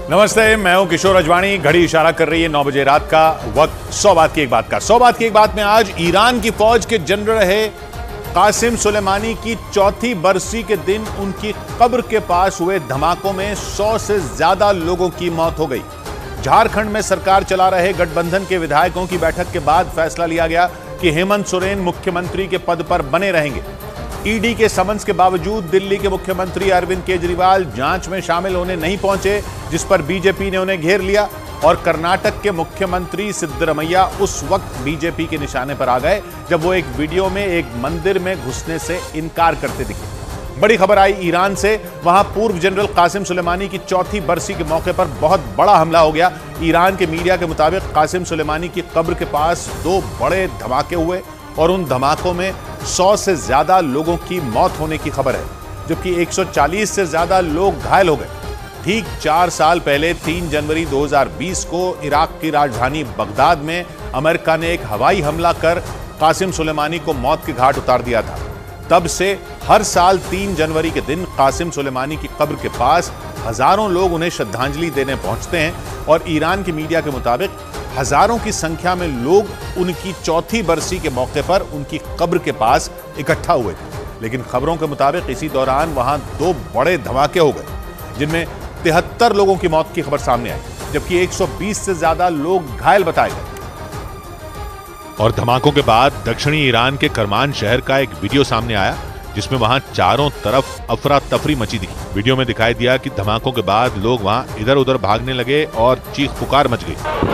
नमस्ते, मैं हूं किशोर अजवाणी। घड़ी इशारा कर रही है 9 बजे रात का वक्त। 100 बात की एक बात का 100 बात की एक बात में आज ईरान की फौज के जनरल रहे कासिम सुलेमानी की चौथी बरसी के दिन उनकी कब्र के पास हुए धमाकों में 100 से ज्यादा लोगों की मौत हो गई। झारखंड में सरकार चला रहे गठबंधन के विधायकों की बैठक के बाद फैसला लिया गया कि हेमंत सोरेन मुख्यमंत्री के पद पर बने रहेंगे। ईडी के समन्स के बावजूद दिल्ली के मुख्यमंत्री अरविंद केजरीवाल जांच में शामिल होने नहीं पहुंचे, जिस पर बीजेपी ने उन्हें घेर लिया और कर्नाटक के मुख्यमंत्री सिद्धरमैया उस वक्त बीजेपी के निशाने पर आ गए जब वो एक वीडियो में एक मंदिर में घुसने से इनकार करते दिखे। बड़ी खबर आई ईरान से। वहां पूर्व जनरल कासिम सुलेमानी की चौथी बरसी के मौके पर बहुत बड़ा हमला हो गया। ईरान के मीडिया के मुताबिक कासिम सुलेमानी की कब्र के पास 2 बड़े धमाके हुए और उन धमाकों में 100 से ज्यादा लोगों की मौत होने की खबर है, जबकि 140 से ज्यादा लोग घायल हो गए। ठीक 4 साल पहले 3 जनवरी 2020 को इराक की राजधानी बगदाद में अमेरिका ने एक हवाई हमला कर कासिम सुलेमानी को मौत के घाट उतार दिया था। तब से हर साल 3 जनवरी के दिन कासिम सुलेमानी की कब्र के पास हजारों लोग उन्हें श्रद्धांजलि देने पहुंचते हैं और ईरान की मीडिया के मुताबिक हजारों की संख्या में लोग उनकी चौथी बरसी के मौके पर उनकी कब्र के पास इकट्ठा हुए थे। लेकिन खबरों के मुताबिक इसी दौरान वहां 2 बड़े धमाके हो गए, जिनमें 73 लोगों की मौत की खबर सामने आई, जबकि 120 से ज्यादा लोग घायल बताए गए। और धमाकों के बाद दक्षिणी ईरान के करमान शहर का एक वीडियो सामने आया, जिसमें वहां चारों तरफ अफरा तफरी मची दिखी। वीडियो में दिखाई दिया कि धमाकों के बाद लोग वहां इधर उधर भागने लगे और चीख पुकार मच गई।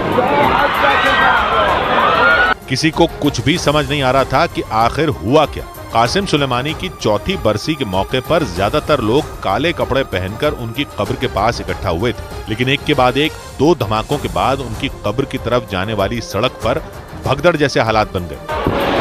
किसी को कुछ भी समझ नहीं आ रहा था कि आखिर हुआ क्या। कासिम सुलेमानी की चौथी बरसी के मौके पर ज्यादातर लोग काले कपड़े पहनकर उनकी कब्र के पास इकट्ठा हुए थे, लेकिन एक के बाद एक 2 धमाकों के बाद उनकी कब्र की तरफ जाने वाली सड़क पर भगदड़ जैसे हालात बन गए।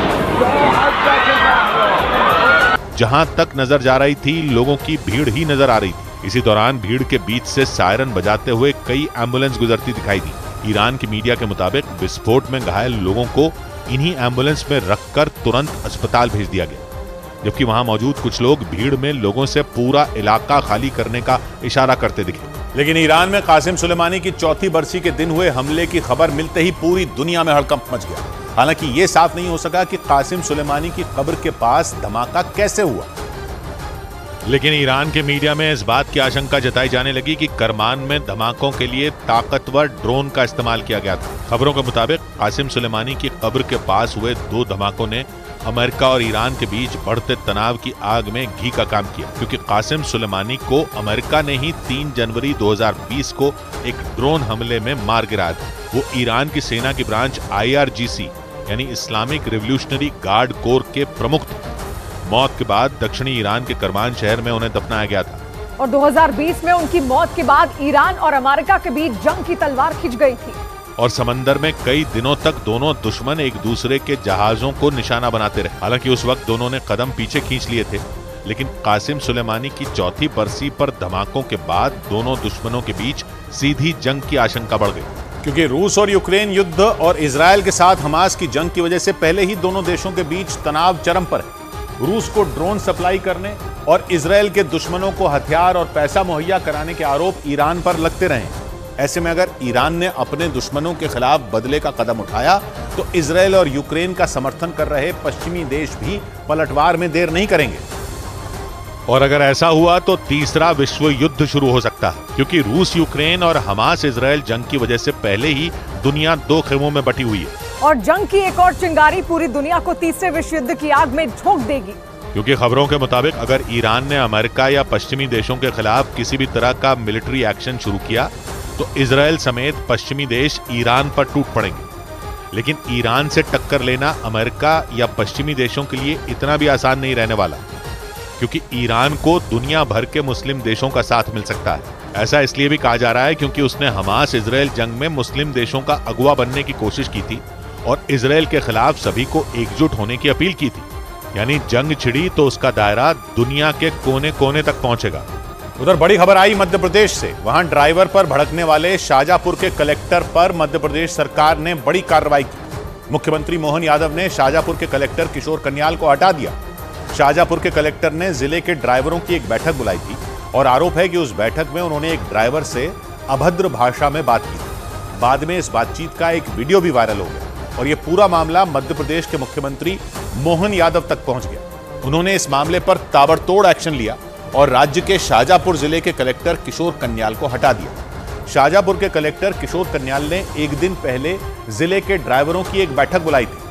जहां तक नजर जा रही थी, लोगों की भीड़ ही नजर आ रही थी। इसी दौरान भीड़ के बीच से सायरन बजाते हुए कई एम्बुलेंस गुजरती दिखाई दी। ईरान की मीडिया के मुताबिक विस्फोट में घायल लोगों को इन्हीं एम्बुलेंस में रखकर तुरंत अस्पताल भेज दिया गया, जबकि वहां मौजूद कुछ लोग भीड़ में लोगों से पूरा इलाका खाली करने का इशारा करते दिखे। लेकिन ईरान में कासिम सुलेमानी की चौथी बरसी के दिन हुए हमले की खबर मिलते ही पूरी दुनिया में हड़कंप मच गया। हालांकि यह साफ नहीं हो सका कि कासिम सुलेमानी की कब्र के पास धमाका कैसे हुआ, लेकिन ईरान के मीडिया में इस बात की आशंका जताई जाने लगी कि करमान में धमाकों के लिए ताकतवर ड्रोन का इस्तेमाल किया गया था। खबरों के मुताबिक कासिम सुलेमानी की कब्र के पास हुए 2 धमाकों ने अमेरिका और ईरान के बीच बढ़ते तनाव की आग में घी का काम किया, क्योंकि कासिम सुलेमानी को अमेरिका ने ही 3 जनवरी 2020 को एक ड्रोन हमले में मार गिराया था। वो ईरान की सेना की ब्रांच IRGC यानी इस्लामिक रिवोल्यूशनरी गार्ड कोर के प्रमुख थे। मौत के बाद दक्षिणी ईरान के करमान शहर में उन्हें दफनाया गया था और 2020 में उनकी मौत के बाद ईरान और अमेरिका के बीच जंग की तलवार खिंच गई थी और समंदर में कई दिनों तक दोनों दुश्मन एक दूसरे के जहाजों को निशाना बनाते रहे। हालांकि उस वक्त दोनों ने कदम पीछे खींच लिए थे, लेकिन कासिम सुलेमानी की चौथी बरसी पर धमाकों के बाद दोनों दुश्मनों के बीच सीधी जंग की आशंका बढ़ गई, क्योंकि रूस और यूक्रेन युद्ध और इजरायल के साथ हमास की जंग की वजह से पहले ही दोनों देशों के बीच तनाव चरम पर है। रूस को ड्रोन सप्लाई करने और इजरायल के दुश्मनों को हथियार और पैसा मुहैया कराने के आरोप ईरान पर लगते रहे। ऐसे में अगर ईरान ने अपने दुश्मनों के खिलाफ बदले का कदम उठाया तो इजरायल और यूक्रेन का समर्थन कर रहे पश्चिमी देश भी पलटवार में देर नहीं करेंगे। और अगर ऐसा हुआ तो तीसरा विश्व युद्ध शुरू हो सकता है, क्योंकि रूस यूक्रेन और हमास इजरायल जंग की वजह से पहले ही दुनिया 2 खेमों में बटी हुई है और जंग की एक और चिंगारी पूरी दुनिया को तीसरे विश्व युद्ध की आग में झोंक देगी। क्योंकि खबरों के मुताबिक अगर ईरान ने अमेरिका या पश्चिमी देशों के खिलाफ किसी भी तरह का मिलिट्री एक्शन शुरू किया तो इजरायल समेत पश्चिमी देश ईरान पर टूट पड़ेंगे। लेकिन ईरान से टक्कर लेना अमेरिका या पश्चिमी देशों के लिए इतना भी आसान नहीं रहने वाला, क्योंकि ईरान को दुनिया भर के मुस्लिम देशों का साथ मिल सकता है। ऐसा इसलिए भी कहा जा रहा है क्योंकि उसने हमास इजरायल जंग में मुस्लिम देशों का अगुवा बनने की कोशिश की थी और इजरायल के खिलाफ सभी को एकजुट होने की अपील की थी। यानी जंग छिड़ी तो उसका दायरा दुनिया के कोने कोने तक पहुंचेगा। उधर बड़ी खबर आई मध्य प्रदेश से। वहां ड्राइवर पर भड़कने वाले शाजापुर के कलेक्टर पर मध्य प्रदेश सरकार ने बड़ी कार्रवाई की। मुख्यमंत्री मोहन यादव ने शाजापुर के कलेक्टर किशोर कन्याल को हटा दिया। शाजापुर के कलेक्टर ने जिले के ड्राइवरों की एक बैठक बुलाई थी और आरोप है कि उस बैठक में उन्होंने एक ड्राइवर से अभद्र भाषा में बात की। बाद में इस बातचीत का एक वीडियो भी वायरल हो गया और यह पूरा मामला मध्य प्रदेश के मुख्यमंत्री मोहन यादव तक पहुंच गया। उन्होंने इस मामले पर ताबड़तोड़ एक्शन लिया और राज्य के शाहजहांपुर जिले के कलेक्टर किशोर कन्याल को हटा दिया। शाहजहांपुर के कलेक्टर किशोर कन्याल ने एक दिन पहले जिले के ड्राइवरों की एक बैठक बुलाई थी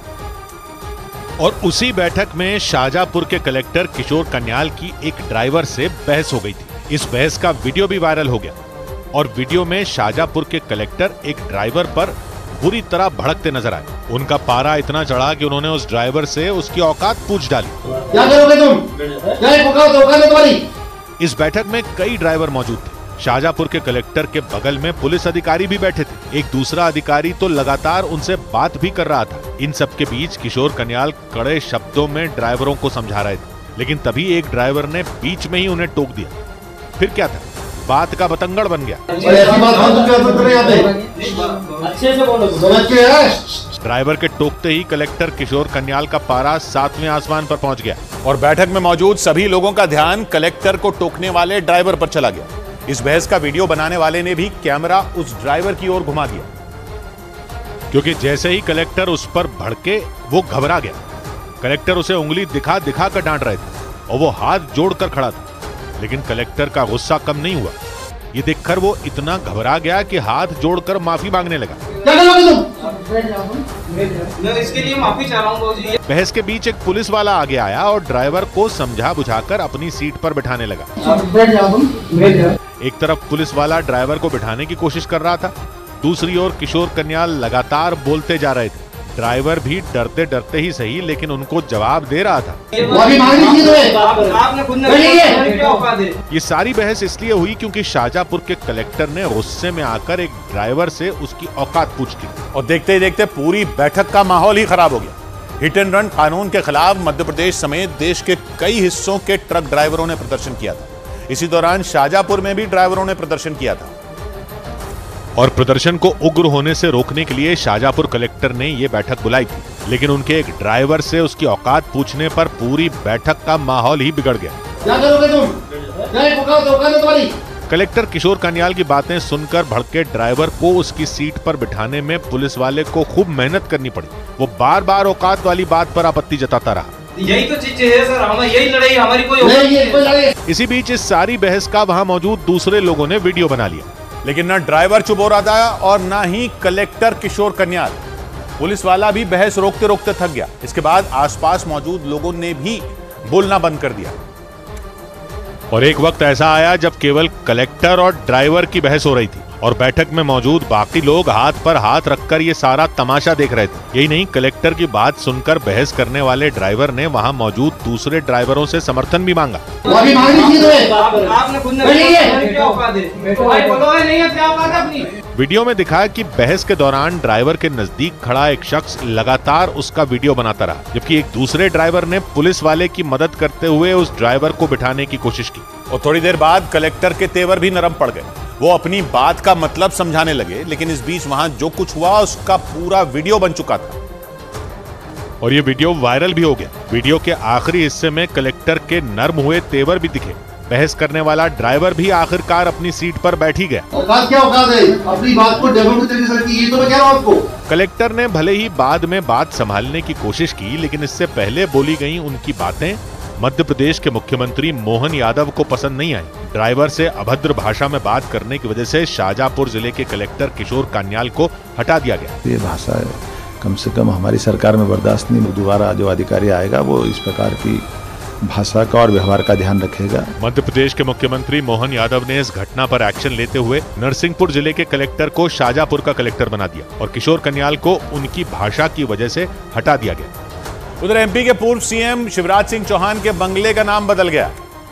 और उसी बैठक में शाहजहांपुर के कलेक्टर किशोर कन्याल की एक ड्राइवर से बहस हो गई थी। इस बहस का वीडियो भी वायरल हो गया और वीडियो में शाहजहांपुर के कलेक्टर एक ड्राइवर पर बुरी तरह भड़कते नजर आए। उनका पारा इतना चढ़ा कि उन्होंने उस ड्राइवर से उसकी औकात पूछ डाली। क्या करोगे तुम? क्या औकात है तुम्हारी? इस बैठक में कई ड्राइवर मौजूद थे। शाहजहांपुर के कलेक्टर के बगल में पुलिस अधिकारी भी बैठे थे। एक दूसरा अधिकारी तो लगातार उनसे बात भी कर रहा था। इन सब के बीच किशोर कन्याल कड़े शब्दों में ड्राइवरों को समझा रहे थे, लेकिन तभी एक ड्राइवर ने बीच में ही उन्हें टोक दिया। फिर क्या था, बात का बतंगड़ बन गया। ऐसी बात हम क्या करते यहाँ पे? अच्छे से बोलो, समझ के है? ड्राइवर के टोकते ही कलेक्टर किशोर कन्याल का पारा 7वें आसमान पर पहुंच गया और बैठक में मौजूद सभी लोगों का ध्यान कलेक्टर को टोकने वाले ड्राइवर पर चला गया। इस बहस का वीडियो बनाने वाले ने भी कैमरा उस ड्राइवर की ओर घुमा दिया, क्योंकि जैसे ही कलेक्टर उस पर भड़के वो घबरा गया। कलेक्टर उसे उंगली दिखा दिखा कर डांट रहे थे और वो हाथ जोड़कर खड़ा था, लेकिन कलेक्टर का गुस्सा कम नहीं हुआ। ये देखकर वो इतना घबरा गया कि हाथ जोड़कर माफी मांगने लगा। क्या करोगे तुम? मैं इसके लिए माफी चाह रहा हूं बाबूजी। बहस के बीच एक पुलिस वाला आगे आया और ड्राइवर को समझा बुझाकर अपनी सीट पर बिठाने लगा। बैठ जाओ तुम, बैठ जाओ। एक तरफ पुलिस वाला ड्राइवर को बिठाने की कोशिश कर रहा था, दूसरी ओर किशोर कन्याल लगातार बोलते जा रहे थे। ड्राइवर भी डरते डरते ही सही, लेकिन उनको जवाब दे रहा था। आपने खुद ने क्या औकात है? ये सारी बहस इसलिए हुई क्योंकि शाहजहांपुर के कलेक्टर ने गुस्से में आकर एक ड्राइवर से उसकी औकात पूछ ली और देखते ही देखते पूरी बैठक का माहौल ही खराब हो गया। हिट एंड रन कानून के खिलाफ मध्य प्रदेश समेत देश के कई हिस्सों के ट्रक ड्राइवरों ने प्रदर्शन किया था। इसी दौरान शाहजहांपुर में भी ड्राइवरों ने प्रदर्शन किया था और प्रदर्शन को उग्र होने से रोकने के लिए शाहजहांपुर कलेक्टर ने यह बैठक बुलाई थी, लेकिन उनके एक ड्राइवर से उसकी औकात पूछने पर पूरी बैठक का माहौल ही बिगड़ गया। क्या करोगे तुम? क्या औकात है तुम्हारी? कलेक्टर किशोर कन्याल की बातें सुनकर भड़के ड्राइवर को उसकी सीट पर बिठाने में पुलिस वाले को खूब मेहनत करनी पड़ी। वो बार बार औकात वाली बात पर आपत्ति जताता रहा। यही तो चीज है सर, हमारी यही लड़ाई, हमारी कोई। इसी बीच इस सारी बहस का वहां मौजूद दूसरे लोगों ने वीडियो बना लिया, लेकिन न ड्राइवर चुप हो रहा था और न ही कलेक्टर किशोर कन्याल। पुलिस वाला भी बहस रोकते रोकते थक गया। इसके बाद आसपास मौजूद लोगों ने भी बोलना बंद कर दिया और एक वक्त ऐसा आया जब केवल कलेक्टर और ड्राइवर की बहस हो रही थी और बैठक में मौजूद बाकी लोग हाथ पर हाथ रखकर ये सारा तमाशा देख रहे थे। यही नहीं, कलेक्टर की बात सुनकर बहस करने वाले ड्राइवर ने वहां मौजूद दूसरे ड्राइवरों से समर्थन भी मांगा। आपने खुद ने क्या औकात है? भाई बोलो, नहीं है क्या औकात है अपनी? वीडियो में दिखाया कि बहस के दौरान ड्राइवर के नजदीक खड़ा एक शख्स लगातार उसका वीडियो बनाता रहा, जबकि एक दूसरे ड्राइवर ने पुलिस वाले की मदद करते हुए उस ड्राइवर को बिठाने की कोशिश की और थोड़ी देर बाद कलेक्टर के तेवर भी नरम पड़ गए। वो अपनी बात का मतलब समझाने लगे, लेकिन इस बीच वहां जो कुछ हुआ उसका पूरा वीडियो बन चुका था और ये वीडियो वायरल भी हो गया। वीडियो के आखिरी हिस्से में कलेक्टर के नर्म हुए तेवर भी दिखे। बहस करने वाला ड्राइवर भी आखिरकार अपनी सीट पर बैठ ही गया। औकात क्या औकात है? अपनी बात को डेमो तरीके से रखी, ये तो मैं कह रहा हूं आपको। कलेक्टर ने भले ही बाद में बात संभालने की कोशिश की, लेकिन इससे पहले बोली गई उनकी बातें मध्य प्रदेश के मुख्यमंत्री मोहन यादव को पसंद नहीं आई। ड्राइवर से अभद्र भाषा में बात करने की वजह से शाहजहांपुर जिले के कलेक्टर किशोर कन्याल को हटा दिया गया। ये भाषा कम से कम हमारी सरकार में बर्दाश्त नहीं। दोबारा जो अधिकारी आएगा वो इस प्रकार की भाषा का और व्यवहार का ध्यान रखेगा। मध्य प्रदेश के मुख्यमंत्री मोहन यादव ने इस घटना पर एक्शन लेते हुए नरसिंहपुर जिले के कलेक्टर को शाहजहांपुर का कलेक्टर बना दिया और किशोर कन्याल को उनकी भाषा की वजह से हटा दिया गया। उधर एमपी के पूर्व सीएम शिवराज सिंह चौहान के बंगले का नाम बदल गया।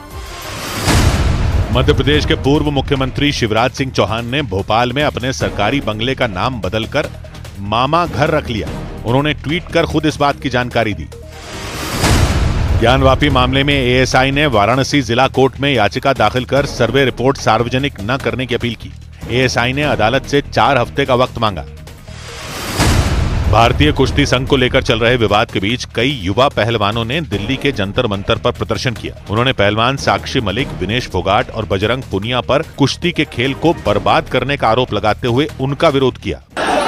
मध्य प्रदेश के पूर्व मुख्यमंत्री शिवराज सिंह चौहान ने भोपाल में अपने सरकारी बंगले का नाम बदलकर मामा घर रख लिया। उन्होंने ट्वीट कर खुद इस बात की जानकारी दी। ज्ञानवापी मामले में एएसआई ने वाराणसी जिला कोर्ट में याचिका दाखिल कर सर्वे रिपोर्ट सार्वजनिक न करने की अपील की। एएसआई ने अदालत से 4 हफ्ते का वक्त मांगा। भारतीय कुश्ती संघ को लेकर चल रहे विवाद के बीच कई युवा पहलवानों ने दिल्ली के जंतर मंतर पर प्रदर्शन किया। उन्होंने पहलवान साक्षी मलिक, विनेश फोगाट और बजरंग पुनिया पर कुश्ती के खेल को बर्बाद करने का आरोप लगाते हुए उनका विरोध किया।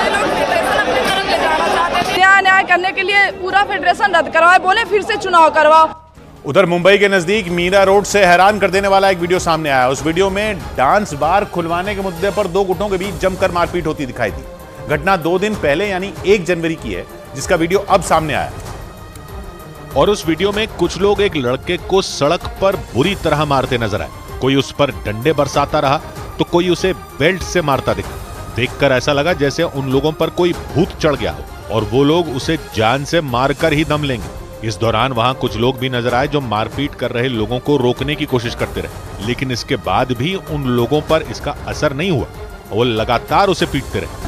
न्याय करने के लिए पूरा फेडरेशन रद्द करवाए, बोले फिर से चुनाव करवाओ। उधर मुंबई के नजदीक मीरा रोड से हैरान कर देने वाला एक वीडियो सामने आया। उस वीडियो में डांस बार खुलवाने के मुद्दे पर दो गुटों के बीच जमकर मारपीट होती दिखाई दी। घटना 2 दिन पहले यानी 1 जनवरी की है, जिसका वीडियो अब सामने आया। और उस वीडियो में कुछ लोग एक लड़के को सड़क पर बुरी तरह मारते नजर आए। कोई उस पर डंडे बरसाता रहा तो कोई उसे बेल्ट से मारता दिखा। देखकर ऐसा लगा जैसे उन लोगों पर कोई भूत चढ़ गया हो और वो लोग उसे जान से मारकर ही दम लेंगे। इस दौरान वहां कुछ लोग भी नजर आए जो मारपीट कर रहे लोगों को रोकने की कोशिश करते रहे, लेकिन इसके बाद भी उन लोगों पर इसका असर नहीं हुआ। वो लगातार उसे पीटते रहे।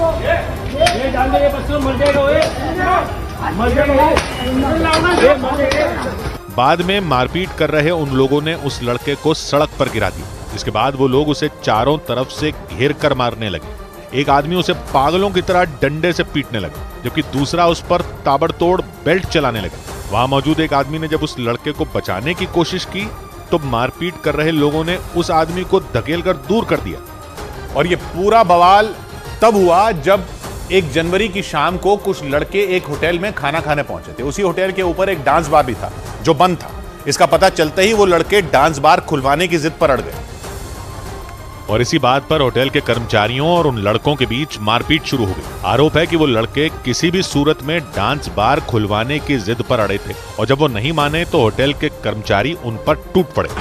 बाद में मारपीट कर रहे उन लोगों ने उस लड़के को सड़क पर गिरा दिया, जिसके बाद वो लोग उसे चारों तरफ से घेर कर मारने लगे। एक आदमी उसे पागलों की तरह डंडे से पीटने लगा, जबकि दूसरा उस पर ताबड़तोड़ बेल्ट चलाने लगा। वहां मौजूद एक आदमी ने जब उस लड़के को बचाने की कोशिश की तो मारपीट कर रहे लोगों ने उस आदमी को धकेलकर दूर कर दिया। और ये पूरा बवाल तब हुआ जब 1 जनवरी की शाम को कुछ लड़के एक होटल में खाना खाने पहुंचे थे। उसी होटल के ऊपर एक डांस बार भी था जो बंद था। इसका पता चलते ही वो लड़के डांस बार खुलवाने की जिद पर अड़ गए और इसी बात पर होटल के कर्मचारियों और उन लड़कों के बीच मारपीट शुरू हो गई। आरोप है कि वो लड़के किसी भी सूरत में डांस बार खुलवाने की जिद पर अड़े थे और जब वो नहीं माने तो होटल के कर्मचारी उन पर टूट पड़े।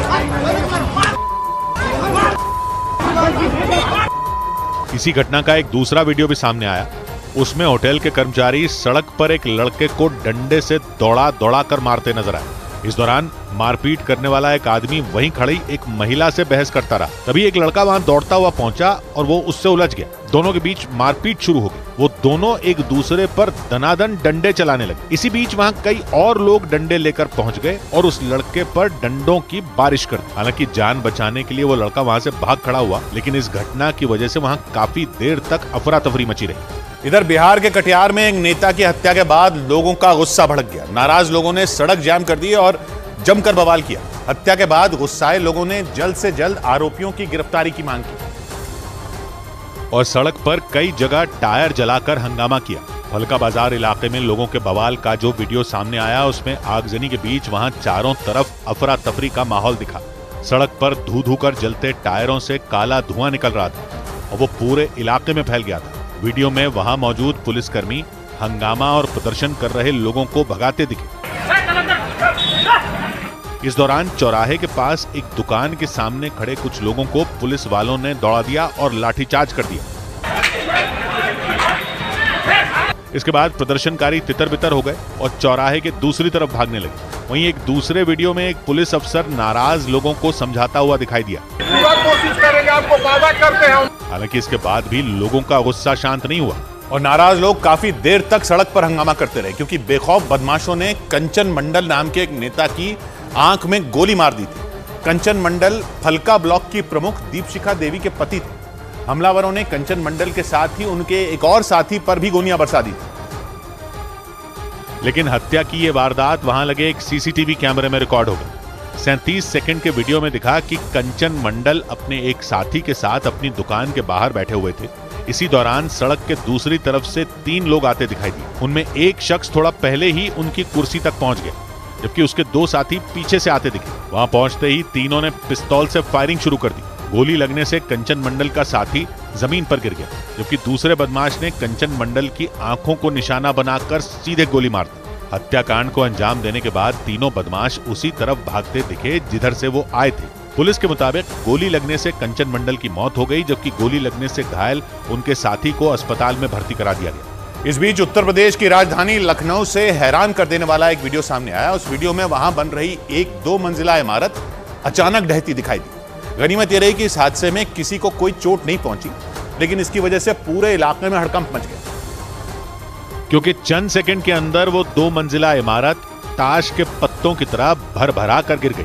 इसी घटना का एक दूसरा वीडियो भी सामने आया। उसमें होटल के कर्मचारी सड़क पर एक लड़के को डंडे से दौड़ा दौड़ा कर मारते नजर आए। इस दौरान मारपीट करने वाला एक आदमी वहीं खड़ी एक महिला से बहस करता रहा। तभी एक लड़का वहां दौड़ता हुआ पहुंचा और वो उससे उलझ गया। दोनों के बीच मारपीट शुरू हो गई। वो दोनों एक दूसरे पर दनादन डंडे चलाने लगे। इसी बीच वहां कई और लोग डंडे लेकर पहुंच गए और उस लड़के पर डंडों की बारिश कर दी। हालांकि जान बचाने के लिए वो लड़का वहां से भाग खड़ा हुआ, लेकिन इस घटना की वजह से वहां काफी देर तक अफरा तफरी मची रही। इधर बिहार के कटिहार में एक नेता की हत्या के बाद लोगों का गुस्सा भड़क गया। नाराज लोगों ने सड़क जाम कर दी और जमकर बवाल किया। हत्या के बाद गुस्साए लोगों ने जल्द से जल्द आरोपियों की गिरफ्तारी की मांग की और सड़क पर कई जगह टायर जलाकर हंगामा किया। फलका बाजार इलाके में लोगों के बवाल का जो वीडियो सामने आया उसमें आगजनी के बीच वहां चारों तरफ अफरा तफरी का माहौल दिखा। सड़क पर धू धू कर जलते टायरों से काला धुआं निकल रहा था और वो पूरे इलाके में फैल गया था। वीडियो में वहां मौजूद पुलिसकर्मी हंगामा और प्रदर्शन कर रहे लोगों को भगाते दिखे। इस दौरान चौराहे के पास एक दुकान के सामने खड़े कुछ लोगों को पुलिस वालों ने दौड़ा दिया और लाठीचार्ज कर दिया। इसके बाद प्रदर्शनकारी तितर-बितर हो गए और चौराहे के दूसरी तरफ भागने लगे। वहीं एक दूसरे वीडियो में एक पुलिस अफसर नाराज लोगों को समझाता हुआ दिखाई दिया। पूरा कोशिश करेंगे, आपको वादा करते हैं। हालांकि इसके बाद भी लोगों का गुस्सा शांत नहीं हुआ और नाराज लोग काफी देर तक सड़क पर हंगामा करते रहे, क्योंकि बेखौफ बदमाशों ने कंचन मंडल नाम के एक नेता की आंख में गोली मार दी थी। कंचन मंडल फलका ब्लॉक की प्रमुख दीपशिखा देवी के पति थे। हमलावरों ने कंचन मंडल के साथ ही उनके एक और साथी पर भी गोलियां बरसा दी थी। लेकिन हत्या की यह वारदात वहां लगे एक सीसीटीवी कैमरे में रिकॉर्ड हो गई। 37 सेकंड के वीडियो में दिखा कि कंचन मंडल अपने एक साथी के साथ अपनी दुकान के बाहर बैठे हुए थे। इसी दौरान सड़क के दूसरी तरफ से 3 लोग आते दिखाई दिए। उनमें एक शख्स थोड़ा पहले ही उनकी कुर्सी तक पहुंच गया, जबकि उसके 2 साथी पीछे से आते दिखे। वहां पहुंचते ही तीनों ने पिस्तौल से फायरिंग शुरू कर दी। गोली लगने से कंचन मंडल का साथी जमीन पर गिर गया, जबकि दूसरे बदमाश ने कंचन मंडल की आंखों को निशाना बनाकर सीधे गोली मार दी। हत्याकांड को अंजाम देने के बाद तीनों बदमाश उसी तरफ भागते दिखे जिधर से वो आए थे। पुलिस के मुताबिक गोली लगने से कंचन मंडल की मौत हो गई, जबकि गोली लगने से घायल उनके साथी को अस्पताल में भर्ती करा दिया गया। इस बीच उत्तर प्रदेश की राजधानी लखनऊ से हैरान कर देने वाला एक वीडियो सामने आया। उस वीडियो में वहां बन रही एक 2 मंजिला इमारत अचानक ढहती दिखाई दी। गनीमत यह रही कि इस हादसे में किसी को कोई चोट नहीं पहुंची, लेकिन इसकी वजह से पूरे इलाके में हड़कंप मच गया, क्योंकि चंद सेकंड के अंदर वो 2 मंजिला इमारत ताश के पत्तों की तरह भर भरा कर गिर गई।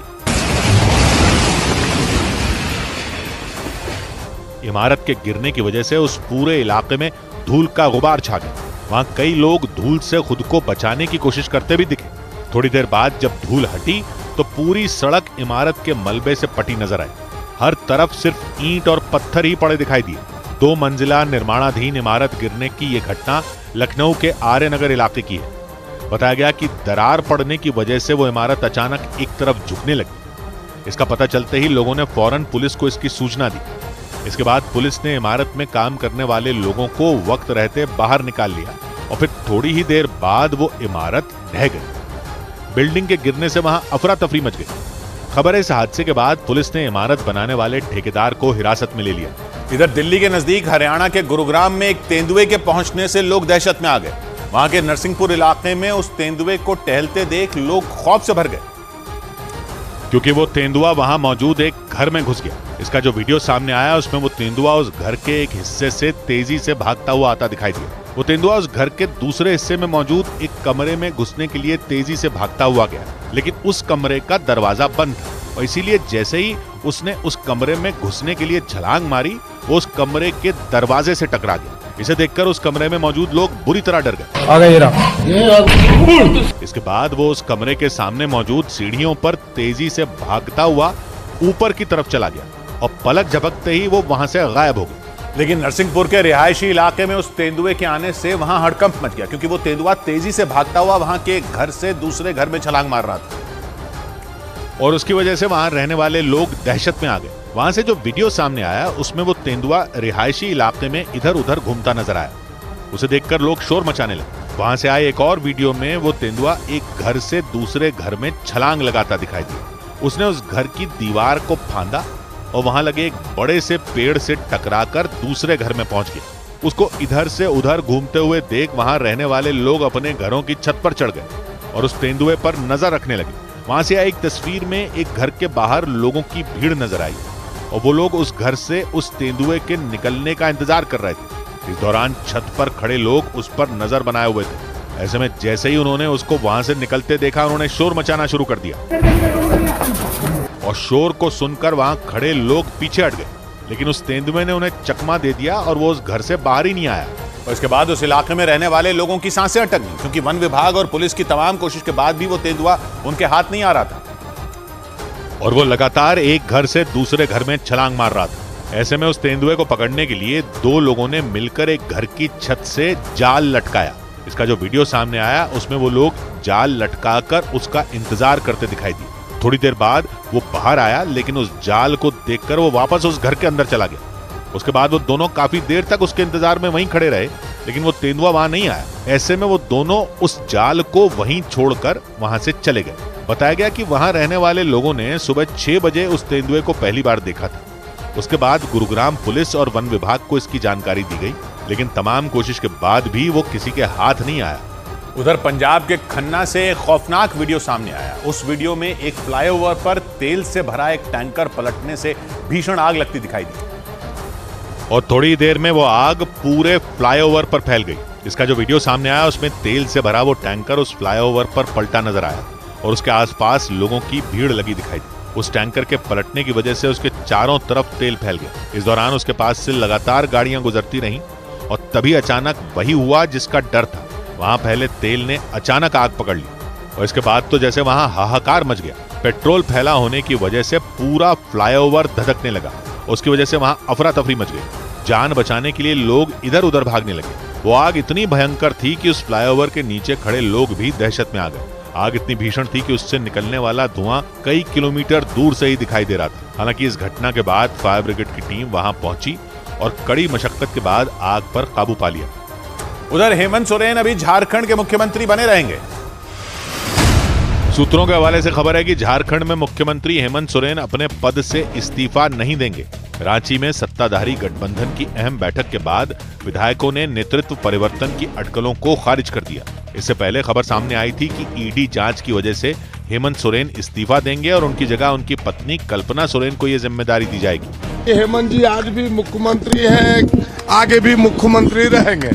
इमारत के गिरने की वजह से उस पूरे इलाके में धूल का गुबार छा गया। वहां कई लोग धूल से खुद को बचाने की कोशिश करते भी दिखे। थोड़ी देर बाद जब धूल हटी तो पूरी सड़क इमारत के मलबे से पटी नजर आई। हर तरफ सिर्फ ईंट और पत्थर ही पड़े दिखाई दिए। 2 मंजिला निर्माणाधीन इमारत गिरने की यह घटना लखनऊ के आर्यनगर इलाके की है। बताया गया कि दरार पड़ने की वजह से वो इमारत अचानक एक तरफ झुकने लगी। इसका पता चलते ही लोगों ने फौरन पुलिस को इसकी सूचना दी। इसके बाद पुलिस ने इमारत में काम करने वाले लोगों को वक्त रहते बाहर निकाल लिया और फिर थोड़ी ही देर बाद वो इमारत ढह गई। बिल्डिंग के गिरने से वहां अफरा तफरी मच गई। खबर है इस हादसे के बाद पुलिस ने इमारत बनाने वाले ठेकेदार को हिरासत में ले लिया। इधर दिल्ली के नजदीक हरियाणा के गुरुग्राम में एक तेंदुए के पहुंचने से लोग दहशत में आ गए। वहां के नरसिंहपुर इलाके में उस तेंदुए को टहलते देख लोग खौफ से भर गए, क्योंकि वो तेंदुआ वहां मौजूद एक घर में घुस गया। इसका जो वीडियो सामने आया उसमें वो तेंदुआ उस घर के एक हिस्से से तेजी से भागता हुआ आता दिखाई दिया। वो तेंदुआ उस घर के दूसरे हिस्से में मौजूद एक कमरे में घुसने के लिए तेजी से भागता हुआ गया, लेकिन उस कमरे का दरवाजा बंद था और इसीलिए जैसे ही उसने उस कमरे में घुसने के लिए छलांग मारी, वो उस कमरे के दरवाजे से टकरा गया। इसे देखकर उस कमरे में मौजूद लोग बुरी तरह डर गए। इसके बाद वो उस कमरे के सामने मौजूद सीढ़ियों पर तेजी से भागता हुआ ऊपर की तरफ चला गया और पलक झपकते ही वो वहां से गायब हो गया। लेकिन नरसिंहपुर के रिहायशी इलाके में उस तेंदुए के आने से वहां हड़कंप मच गया, क्योंकि वो तेंदुआ तेजी से भागता हुआ वहां के घर से दूसरे घर में छलांग मार रहा था और उसकी वजह से वहां रहने वाले लोग दहशत में आ गए। वहां से जो वीडियो सामने आया उसमें वो तेंदुआ रिहायशी इलाके में इधर उधर घूमता नजर आया। उसे देखकर लोग शोर मचाने लगे। वहां से आए एक और वीडियो में वो तेंदुआ एक घर से दूसरे घर में छलांग लगाता दिखाई दिया। उसने उस घर की दीवार को फांदा और वहां लगे एक बड़े से पेड़ से टकराकर दूसरे घर में पहुंच गया। उसको इधर से उधर घूमते हुए देख वहां रहने वाले लोग अपने घरों की छत पर चढ़ गए और उस तेंदुए पर नजर रखने लगे। वहां से आई एक तस्वीर में एक घर के बाहर लोगों की भीड़ नजर आई और वो लोग उस घर से उस तेंदुए के निकलने का इंतजार कर रहे थे। इस दौरान छत पर खड़े लोग उस पर नजर बनाए हुए थे। ऐसे में जैसे ही उन्होंने उसको वहां से निकलते देखा, उन्होंने शोर मचाना शुरू कर दिया और शोर को सुनकर वहां खड़े लोग पीछे हट गए, लेकिन उस तेंदुए ने उन्हें चकमा दे दिया और वो उस घर से बाहर ही नहीं आया। और इसके बाद उस इलाके में रहने वाले लोगों की सांसें अटक गईं, क्योंकि वन विभाग और पुलिस की तमाम कोशिश के बाद भी वो तेंदुआ उनके हाथ नहीं आ रहा था और वो लगातार एक घर से दूसरे घर में छलांग मार रहा था। ऐसे में उस तेंदुए को पकड़ने के लिए 2 लोगों ने मिलकर एक घर की छत से जाल लटकाया। इसका जो वीडियो सामने आया उसमें वो लोग जाल लटकाकर उसका इंतजार करते दिखाई दिए। थोड़ी देर बाद वो बाहर आया, लेकिन उस जाल को देखकर वो वापस उस घर के अंदर चला गया। उसके बाद वो दोनों काफी देर तक उसके इंतजार में वहीं खड़े रहे, लेकिन वो तेंदुआ वहां नहीं आया। ऐसे में वो दोनों उस जाल को वहीं छोड़कर वहां से चले गए। बताया गया कि वहां रहने वाले लोगों ने सुबह 6 बजे उस तेंदुए को पहली बार देखा था। उसके बाद गुरुग्राम पुलिस और वन विभाग को इसकी जानकारी दी गई, लेकिन तमाम कोशिश के बाद भी वो किसी के हाथ नहीं आया। उधर पंजाब के खन्ना से एक खौफनाक वीडियो सामने आया। उस वीडियो में एक फ्लाईओवर पर तेल से भरा एक टैंकर पलटने से भीषण आग लगती दिखाई दी और थोड़ी देर में वो आग पूरे फ्लाईओवर पर फैल गई। इसका जो वीडियो सामने आया उसमें तेल से भरा वो टैंकर उस फ्लाईओवर पर पलटा नजर आया और उसके आसपास लोगों की भीड़ लगी दिखाई दी। उस टैंकर के पलटने की वजह से उसके चारों तरफ तेल फैल गया। इस दौरान उसके पास से लगातार गाड़ियां गुजरती रहीं और तभी अचानक वही हुआ जिसका डर था। वहां पहले तेल ने अचानक आग पकड़ ली और इसके बाद तो जैसे वहां हाहाकार मच गया। पेट्रोल फैला होने की वजह से पूरा फ्लाईओवर धधकने लगा। उसकी वजह से वहां अफरा तफरी मच गई। जान बचाने के लिए लोग इधर उधर भागने लगे। वो आग इतनी भयंकर थी कि उस फ्लाईओवर के नीचे खड़े लोग भी दहशत में आ गए। आग इतनी भीषण थी कि उससे निकलने वाला धुआं कई किलोमीटर दूर से ही दिखाई दे रहा था। हालांकि इस घटना के बाद फायर ब्रिगेड की टीम वहां पहुंची और कड़ी मशक्कत के बाद आग पर काबू पा लिया। उधर हेमंत सोरेन अभी झारखंड के मुख्यमंत्री बने रहेंगे। सूत्रों के हवाले से खबर है कि झारखंड में मुख्यमंत्री हेमंत सोरेन अपने पद से इस्तीफा नहीं देंगे। रांची में सत्ताधारी गठबंधन की अहम बैठक के बाद विधायकों ने नेतृत्व परिवर्तन की अटकलों को खारिज कर दिया। इससे पहले खबर सामने आई थी कि ईडी जांच की वजह से हेमंत सोरेन इस्तीफा देंगे और उनकी जगह उनकी पत्नी कल्पना सोरेन को यह जिम्मेदारी दी जाएगी। हेमंत जी आज भी मुख्यमंत्री हैं, आगे भी मुख्यमंत्री रहेंगे।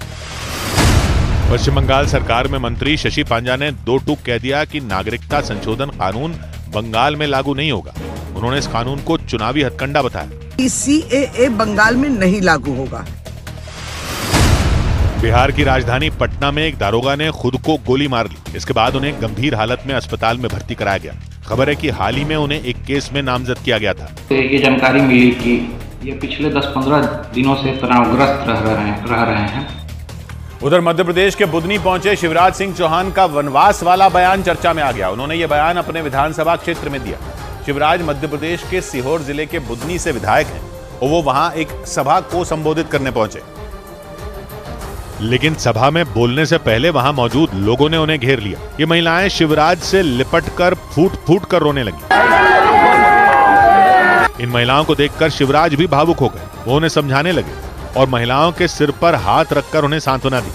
पश्चिम बंगाल सरकार में मंत्री शशि पांजा ने 2 टूक कह दिया कि नागरिकता संशोधन कानून बंगाल में लागू नहीं होगा। उन्होंने इस कानून को चुनावी हथकंडा बताया। CAA बंगाल में नहीं लागू होगा। बिहार की राजधानी पटना में एक दारोगा ने खुद को गोली मार ली। इसके बाद उन्हें गंभीर हालत में अस्पताल में भर्ती कराया गया। खबर है कि हाल ही में उन्हें एक केस में नामजद किया गया था। ये जानकारी मिली कि ये पिछले 10-15 दिनों से तनावग्रस्त रह रहे हैं। उधर मध्य प्रदेश के बुदनी पहुंचे शिवराज सिंह चौहान का वनवास वाला बयान चर्चा में आ गया। उन्होंने ये बयान अपने विधानसभा क्षेत्र में दिया। शिवराज मध्य प्रदेश के सीहोर जिले के बुदनी से विधायक हैं और वो वहां एक सभा को संबोधित करने पहुंचे, लेकिन सभा में बोलने से पहले वहां मौजूद लोगों ने उन्हें घेर लिया। ये महिलाएं शिवराज से लिपटकर फूट फूट कर रोने लगी। इन महिलाओं को देखकर शिवराज भी भावुक हो गए। वो उन्हें समझाने लगे और महिलाओं के सिर पर हाथ रखकर उन्हें सांत्वना दी।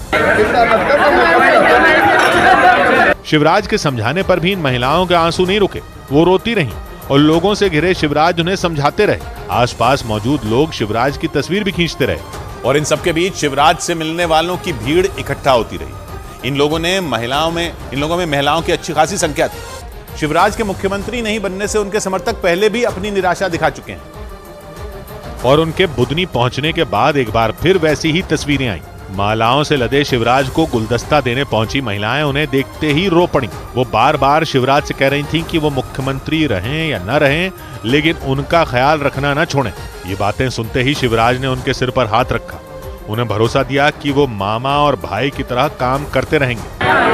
शिवराज के समझाने पर भी इन महिलाओं के आंसू नहीं रुके। वो रोती रहीं और लोगों से घिरे शिवराज उन्हें समझाते रहे। आसपास मौजूद लोग शिवराज की तस्वीर भी खींचते रहे और इन सबके बीच शिवराज से मिलने वालों की भीड़ इकट्ठा होती रही। इन लोगों में महिलाओं की अच्छी खासी संख्या थी। शिवराज के मुख्यमंत्री नहीं बनने से उनके समर्थक पहले भी अपनी निराशा दिखा चुके हैं और उनके बुदनी पहुंचने के बाद एक बार फिर वैसी ही तस्वीरें आई। मालाओं से लदे शिवराज को गुलदस्ता देने पहुंची महिलाएं उन्हें देखते ही रो पड़ी। वो बार बार शिवराज से कह रही थीं कि वो मुख्यमंत्री रहें या न रहें, लेकिन उनका ख्याल रखना न छोड़ें। ये बातें सुनते ही शिवराज ने उनके सिर पर हाथ रखा। उन्हें भरोसा दिया कि वो मामा और भाई की तरह काम करते रहेंगे।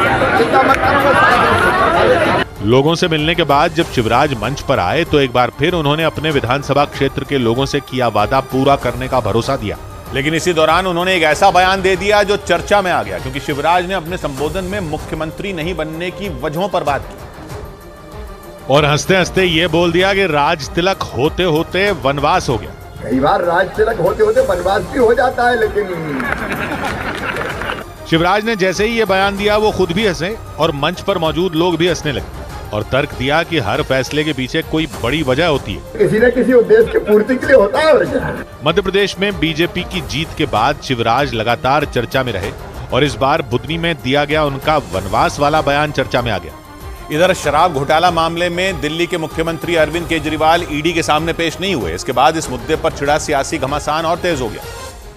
लोगों से मिलने के बाद जब शिवराज मंच पर आए तो एक बार फिर उन्होंने अपने विधानसभा क्षेत्र के लोगों से किया वादा पूरा करने का भरोसा दिया। लेकिन इसी दौरान उन्होंने एक ऐसा बयान दे दिया जो चर्चा में आ गया, क्योंकि शिवराज ने अपने संबोधन में मुख्यमंत्री नहीं बनने की वजहों पर बात की और हंसते हंसते ये बोल दिया कि राज तिलक होते होते वनवास हो गया। कई बार राज तिलक होते होते वनवास भी हो जाता है, लेकिन शिवराज ने जैसे ही ये बयान दिया वो खुद भी हंसे और मंच पर मौजूद लोग भी हंसने लगे और तर्क दिया कि हर फैसले के पीछे कोई बड़ी वजह होती है, किसी न किसी उद्देश्य की पूर्ति के लिए होता है। मध्य प्रदेश में बीजेपी की जीत के बाद शिवराज लगातार चर्चा में रहे और इस बार बुदनी में दिया गया उनका वनवास वाला बयान चर्चा में आ गया। इधर शराब घोटाला मामले में दिल्ली के मुख्यमंत्री अरविंद केजरीवाल ईडी के सामने पेश नहीं हुए। इसके बाद इस मुद्दे पर छिड़ा सियासी घमासान और तेज हो गया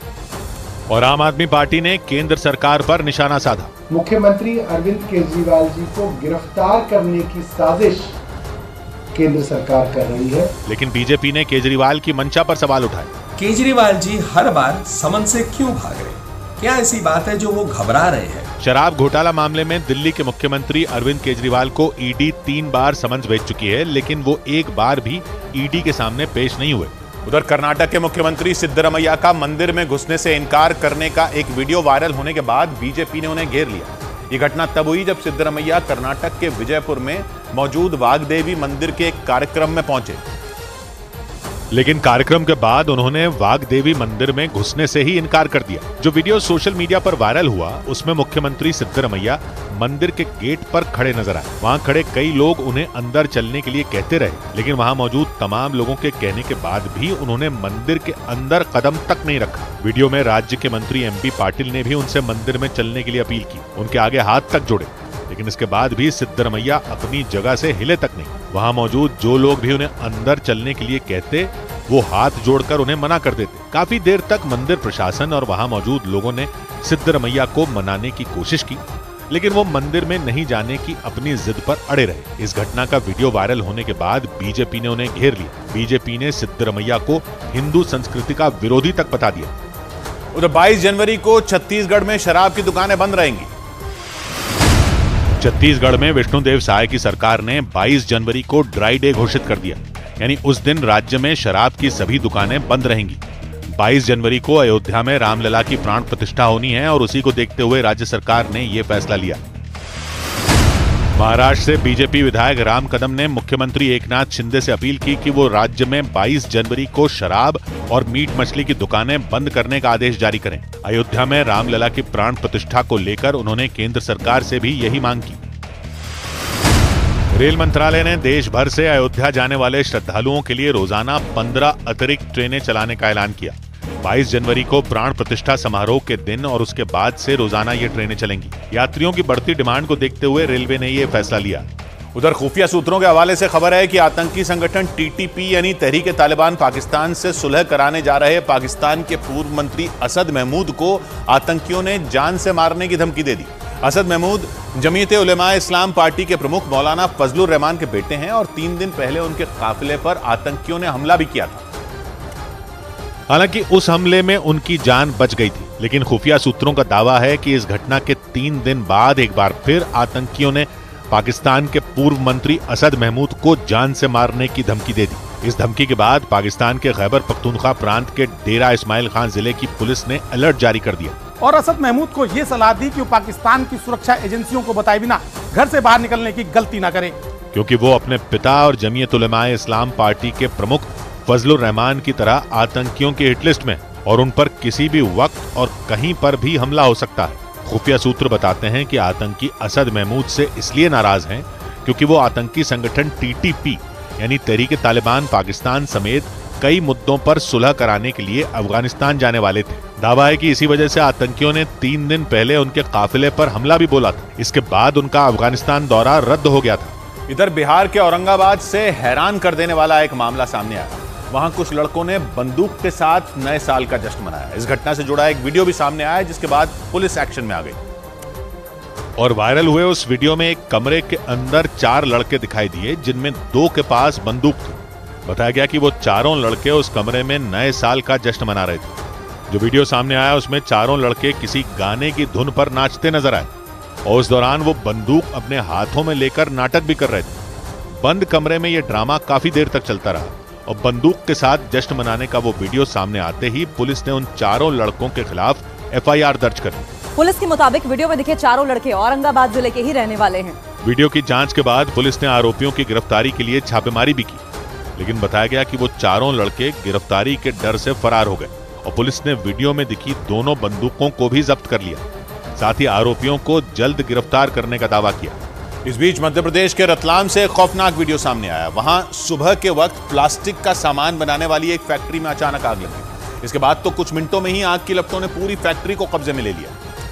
और आम आदमी पार्टी ने केंद्र सरकार पर निशाना साधा। मुख्यमंत्री अरविंद केजरीवाल जी को गिरफ्तार करने की साजिश केंद्र सरकार कर रही है, लेकिन बीजेपी ने केजरीवाल की मंशा पर सवाल उठाए। केजरीवाल जी हर बार समन से क्यों भाग रहे हैं? क्या ऐसी बात है जो वो घबरा रहे हैं? शराब घोटाला मामले में दिल्ली के मुख्यमंत्री अरविंद केजरीवाल को ईडी 3 बार समन्स भेज चुकी है, लेकिन वो एक बार भी ईडी के सामने पेश नहीं हुए। उधर कर्नाटक के मुख्यमंत्री सिद्धरमैया का मंदिर में घुसने से इनकार करने का एक वीडियो वायरल होने के बाद बीजेपी ने उन्हें घेर लिया। ये घटना तब हुई जब सिद्धरमैया कर्नाटक के विजयपुर में मौजूद वाग्देवी मंदिर के एक कार्यक्रम में पहुंचे, लेकिन कार्यक्रम के बाद उन्होंने वाग्देवी मंदिर में घुसने से ही इनकार कर दिया। जो वीडियो सोशल मीडिया पर वायरल हुआ उसमें मुख्यमंत्री सिद्धरमैया मंदिर के गेट पर खड़े नजर आए। वहां खड़े कई लोग उन्हें अंदर चलने के लिए कहते रहे, लेकिन वहां मौजूद तमाम लोगों के कहने के बाद भी उन्होंने मंदिर के अंदर कदम तक नहीं रखा। वीडियो में राज्य के मंत्री MP पाटिल ने भी उनसे मंदिर में चलने के लिए अपील की, उनके आगे हाथ तक जोड़े, लेकिन इसके बाद भी सिद्धरमैया अपनी जगह से हिले तक नहीं। वहां मौजूद जो लोग भी उन्हें अंदर चलने के लिए कहते वो हाथ जोड़कर उन्हें मना कर देते। काफी देर तक मंदिर प्रशासन और वहां मौजूद लोगों ने सिद्धरमैया को मनाने की कोशिश की, लेकिन वो मंदिर में नहीं जाने की अपनी जिद पर अड़े रहे। इस घटना का वीडियो वायरल होने के बाद बीजेपी ने उन्हें घेर लिया। बीजेपी ने सिद्धरमैया को हिंदू संस्कृति का विरोधी तक बता दिया। उधर 22 जनवरी को छत्तीसगढ़ में शराब की दुकानें बंद रहेंगी। छत्तीसगढ़ में विष्णुदेव साय की सरकार ने 22 जनवरी को ड्राई डे घोषित कर दिया, यानी उस दिन राज्य में शराब की सभी दुकानें बंद रहेंगी। 22 जनवरी को अयोध्या में रामलला की प्राण प्रतिष्ठा होनी है और उसी को देखते हुए राज्य सरकार ने यह फैसला लिया। महाराष्ट्र से बीजेपी विधायक राम कदम ने मुख्यमंत्री एकनाथ शिंदे से अपील की कि वो राज्य में 22 जनवरी को शराब और मीट मछली की दुकानें बंद करने का आदेश जारी करें। अयोध्या में रामलला की प्राण प्रतिष्ठा को लेकर उन्होंने केंद्र सरकार से भी यही मांग की। रेल मंत्रालय ने देश भर से अयोध्या जाने वाले श्रद्धालुओं के लिए रोजाना 15 अतिरिक्त ट्रेनें चलाने का ऐलान किया। 22 जनवरी को प्राण प्रतिष्ठा समारोह के दिन और उसके बाद से रोजाना ये ट्रेनें चलेंगी। यात्रियों की बढ़ती डिमांड को देखते हुए रेलवे ने ये फैसला लिया। उधर खुफिया सूत्रों के हवाले से खबर है कि आतंकी संगठन टीटीपी यानी तहरीक तालिबान पाकिस्तान से सुलह कराने जा रहे पाकिस्तान के पूर्व मंत्री असद महमूद को आतंकियों ने जान से मारने की धमकी दे दी। असद महमूद जमीयत उलेमा इस्लाम पार्टी के प्रमुख मौलाना फजलुर रहमान के बेटे हैं और 3 दिन पहले उनके काफिले पर आतंकियों ने हमला भी किया था। हालांकि उस हमले में उनकी जान बच गई थी, लेकिन खुफिया सूत्रों का दावा है कि इस घटना के 3 दिन बाद एक बार फिर आतंकियों ने पाकिस्तान के पूर्व मंत्री असद महमूद को जान से मारने की धमकी दे दी। इस धमकी के बाद पाकिस्तान के खैबर पख्तूनख्वा प्रांत के डेरा इस्माइल खान जिले की पुलिस ने अलर्ट जारी कर दिया और असद महमूद को यह सलाह दी कि वो पाकिस्तान की सुरक्षा एजेंसियों को बताए बिना घर से बाहर निकलने की गलती न करें, क्योंकि वो अपने पिता और जमीयत उलेमा इस्लाम पार्टी के प्रमुख फजलुर रहमान की तरह आतंकियों की हिट लिस्ट में और उन पर किसी भी वक्त और कहीं पर भी हमला हो सकता है। खुफिया सूत्र बताते हैं कि आतंकी असद महमूद से इसलिए नाराज हैं क्योंकि वो आतंकी संगठन टीटीपी यानी तहरीक तालिबान पाकिस्तान समेत कई मुद्दों पर सुलह कराने के लिए अफगानिस्तान जाने वाले थे। दावा है कि इसी वजह से आतंकियों ने 3 दिन पहले उनके काफिले पर हमला भी बोला था। इसके बाद उनका अफगानिस्तान दौरा रद्द हो गया था। इधर बिहार के औरंगाबाद से हैरान कर देने वाला एक मामला सामने आया। वहां कुछ लड़कों ने बंदूक के साथ नए साल का जश्न मनाया। इस घटना से जुड़ा एक वीडियो भी सामने आया, जिसके बाद पुलिस एक्शन में आ गई और वायरल हुए उस वीडियो में एक कमरे के अंदर 4 लड़के दिखाई दिए, जिनमें 2 के पास बंदूक थी। बताया गया कि वो चारों लड़के उस कमरे में नए साल का जश्न मना रहे थे। जो वीडियो सामने आया उसमें चारों लड़के किसी गाने की धुन पर नाचते नजर आए और उस दौरान वो बंदूक अपने हाथों में लेकर नाटक भी कर रहे थे। बंद कमरे में ये ड्रामा काफी देर तक चलता रहा और बंदूक के साथ जश्न मनाने का वो वीडियो सामने आते ही पुलिस ने उन चारों लड़कों के खिलाफ FIR दर्ज कर दी। पुलिस के मुताबिक वीडियो में दिखे चारों लड़के औरंगाबाद जिले के ही रहने वाले हैं। वीडियो की जांच के बाद पुलिस ने आरोपियों की गिरफ्तारी के लिए छापेमारी भी की, लेकिन बताया गया कि वो चारों लड़के गिरफ्तारी के डर से फरार हो गए और पुलिस ने वीडियो में दिखी दोनों बंदूकों को भी जब्त कर लिया। साथ ही आरोपियों को जल्द गिरफ्तार करने का दावा किया। इस बीच मध्य प्रदेश के रतलाम से एक खौफनाक वीडियो सामने आया। वहां सुबह के वक्त प्लास्टिक का सामान बनाने वाली एक फैक्ट्री में अचानक आग लगी। इसके बाद तो कुछ मिनटों में ही आग की लपटों ने पूरी फैक्ट्री को कब्जे में ले लिया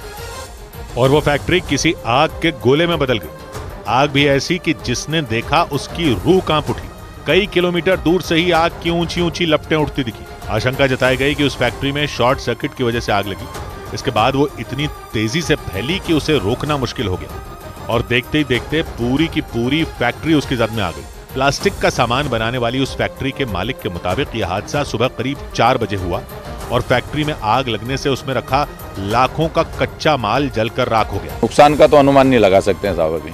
और वो फैक्ट्री किसी आग के गोले में बदल गई। आग भी ऐसी कि जिसने देखा उसकी रूह कांप उठी। कई किलोमीटर दूर से ही आग की ऊंची ऊंची लपटें उठती दिखी। आशंका जताई गई कि उस फैक्ट्री में शॉर्ट सर्किट की वजह से आग लगी। इसके बाद वो इतनी तेजी से फैली कि उसे रोकना मुश्किल हो गया और देखते ही देखते पूरी की पूरी फैक्ट्री उसकी जद में आ गई। प्लास्टिक का सामान बनाने वाली उस फैक्ट्री के मालिक के मुताबिक यह हादसा सुबह करीब 4 बजे हुआ और फैक्ट्री में आग लगने से उसमें रखा लाखों का कच्चा माल जलकर राख हो गया। नुकसान का तो अनुमान नहीं लगा सकते हैं साहब, अभी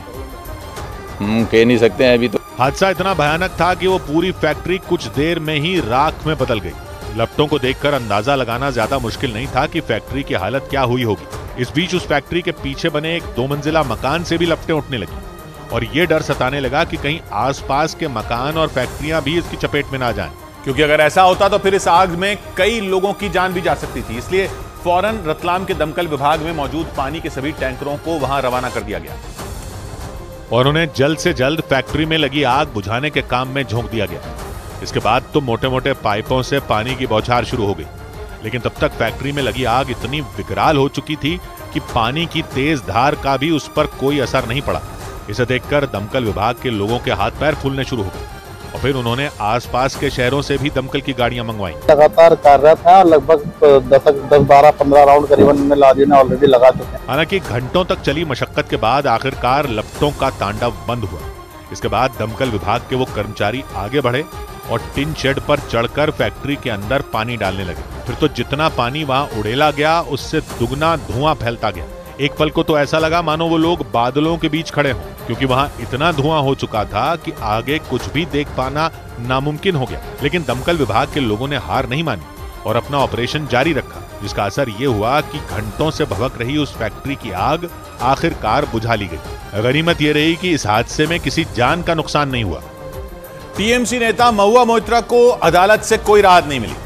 कह नहीं सकते हैं अभी तो। हादसा इतना भयानक था कि वो पूरी फैक्ट्री कुछ देर में ही राख में बदल गई। लपटों को देखकर अंदाजा लगाना ज्यादा मुश्किल नहीं था कि फैक्ट्री की हालत क्या हुई होगी। इस बीच उस फैक्ट्री के पीछे बने एक 2 मंजिला मकान से भी लपटें उठने लगी और ये डर सताने लगा कि कहीं आसपास के मकान और फैक्ट्रियां भी इसकी चपेट में ना जाएं, क्योंकि अगर ऐसा होता तो फिर इस आग में कई लोगों की जान भी जा सकती थी। इसलिए फौरन रतलाम के दमकल विभाग में मौजूद पानी के सभी टैंकरों को वहां रवाना कर दिया गया और उन्हें जल्द से जल्द फैक्ट्री में लगी आग बुझाने के काम में झोंक दिया गया। इसके बाद तो मोटे मोटे पाइपों से पानी की बौछार शुरू हो गई, लेकिन तब तक फैक्ट्री में लगी आग इतनी विकराल हो चुकी थी कि पानी की तेज धार का भी उस पर कोई असर नहीं पड़ा। इसे देखकर दमकल विभाग के लोगों के हाथ पैर फूलने शुरू हो गए और फिर उन्होंने आसपास के शहरों से भी दमकल की गाड़ियां मंगवाई। लगातार कार्यरत है, लगभग 10-12-15 राउंड करीबन मुलाजिम ने ऑलरेडी लगा चुके हैं। हालांकि घंटों तक चली मशक्कत के बाद आखिरकार लपटों का तांडव बंद हुआ। इसके बाद दमकल विभाग के वो कर्मचारी आगे बढ़े और टिन शेड पर चढ़कर फैक्ट्री के अंदर पानी डालने लगे। फिर तो जितना पानी वहां उड़ेला गया उससे दुगना धुआं फैलता गया। एक पल को तो ऐसा लगा मानो वो लोग बादलों के बीच खड़े हों, क्योंकि वहां इतना धुआं हो चुका था कि आगे कुछ भी देख पाना नामुमकिन हो गया। लेकिन दमकल विभाग के लोगों ने हार नहीं मानी और अपना ऑपरेशन जारी रखा, जिसका असर ये हुआ कि घंटों से भभक रही उस फैक्ट्री की आग आखिरकार बुझा ली गई। गनीमत ये रही कि इस हादसे में किसी जान का नुकसान नहीं हुआ। टीएमसी नेता महुआ मोइत्रा को अदालत से कोई राहत नहीं मिली।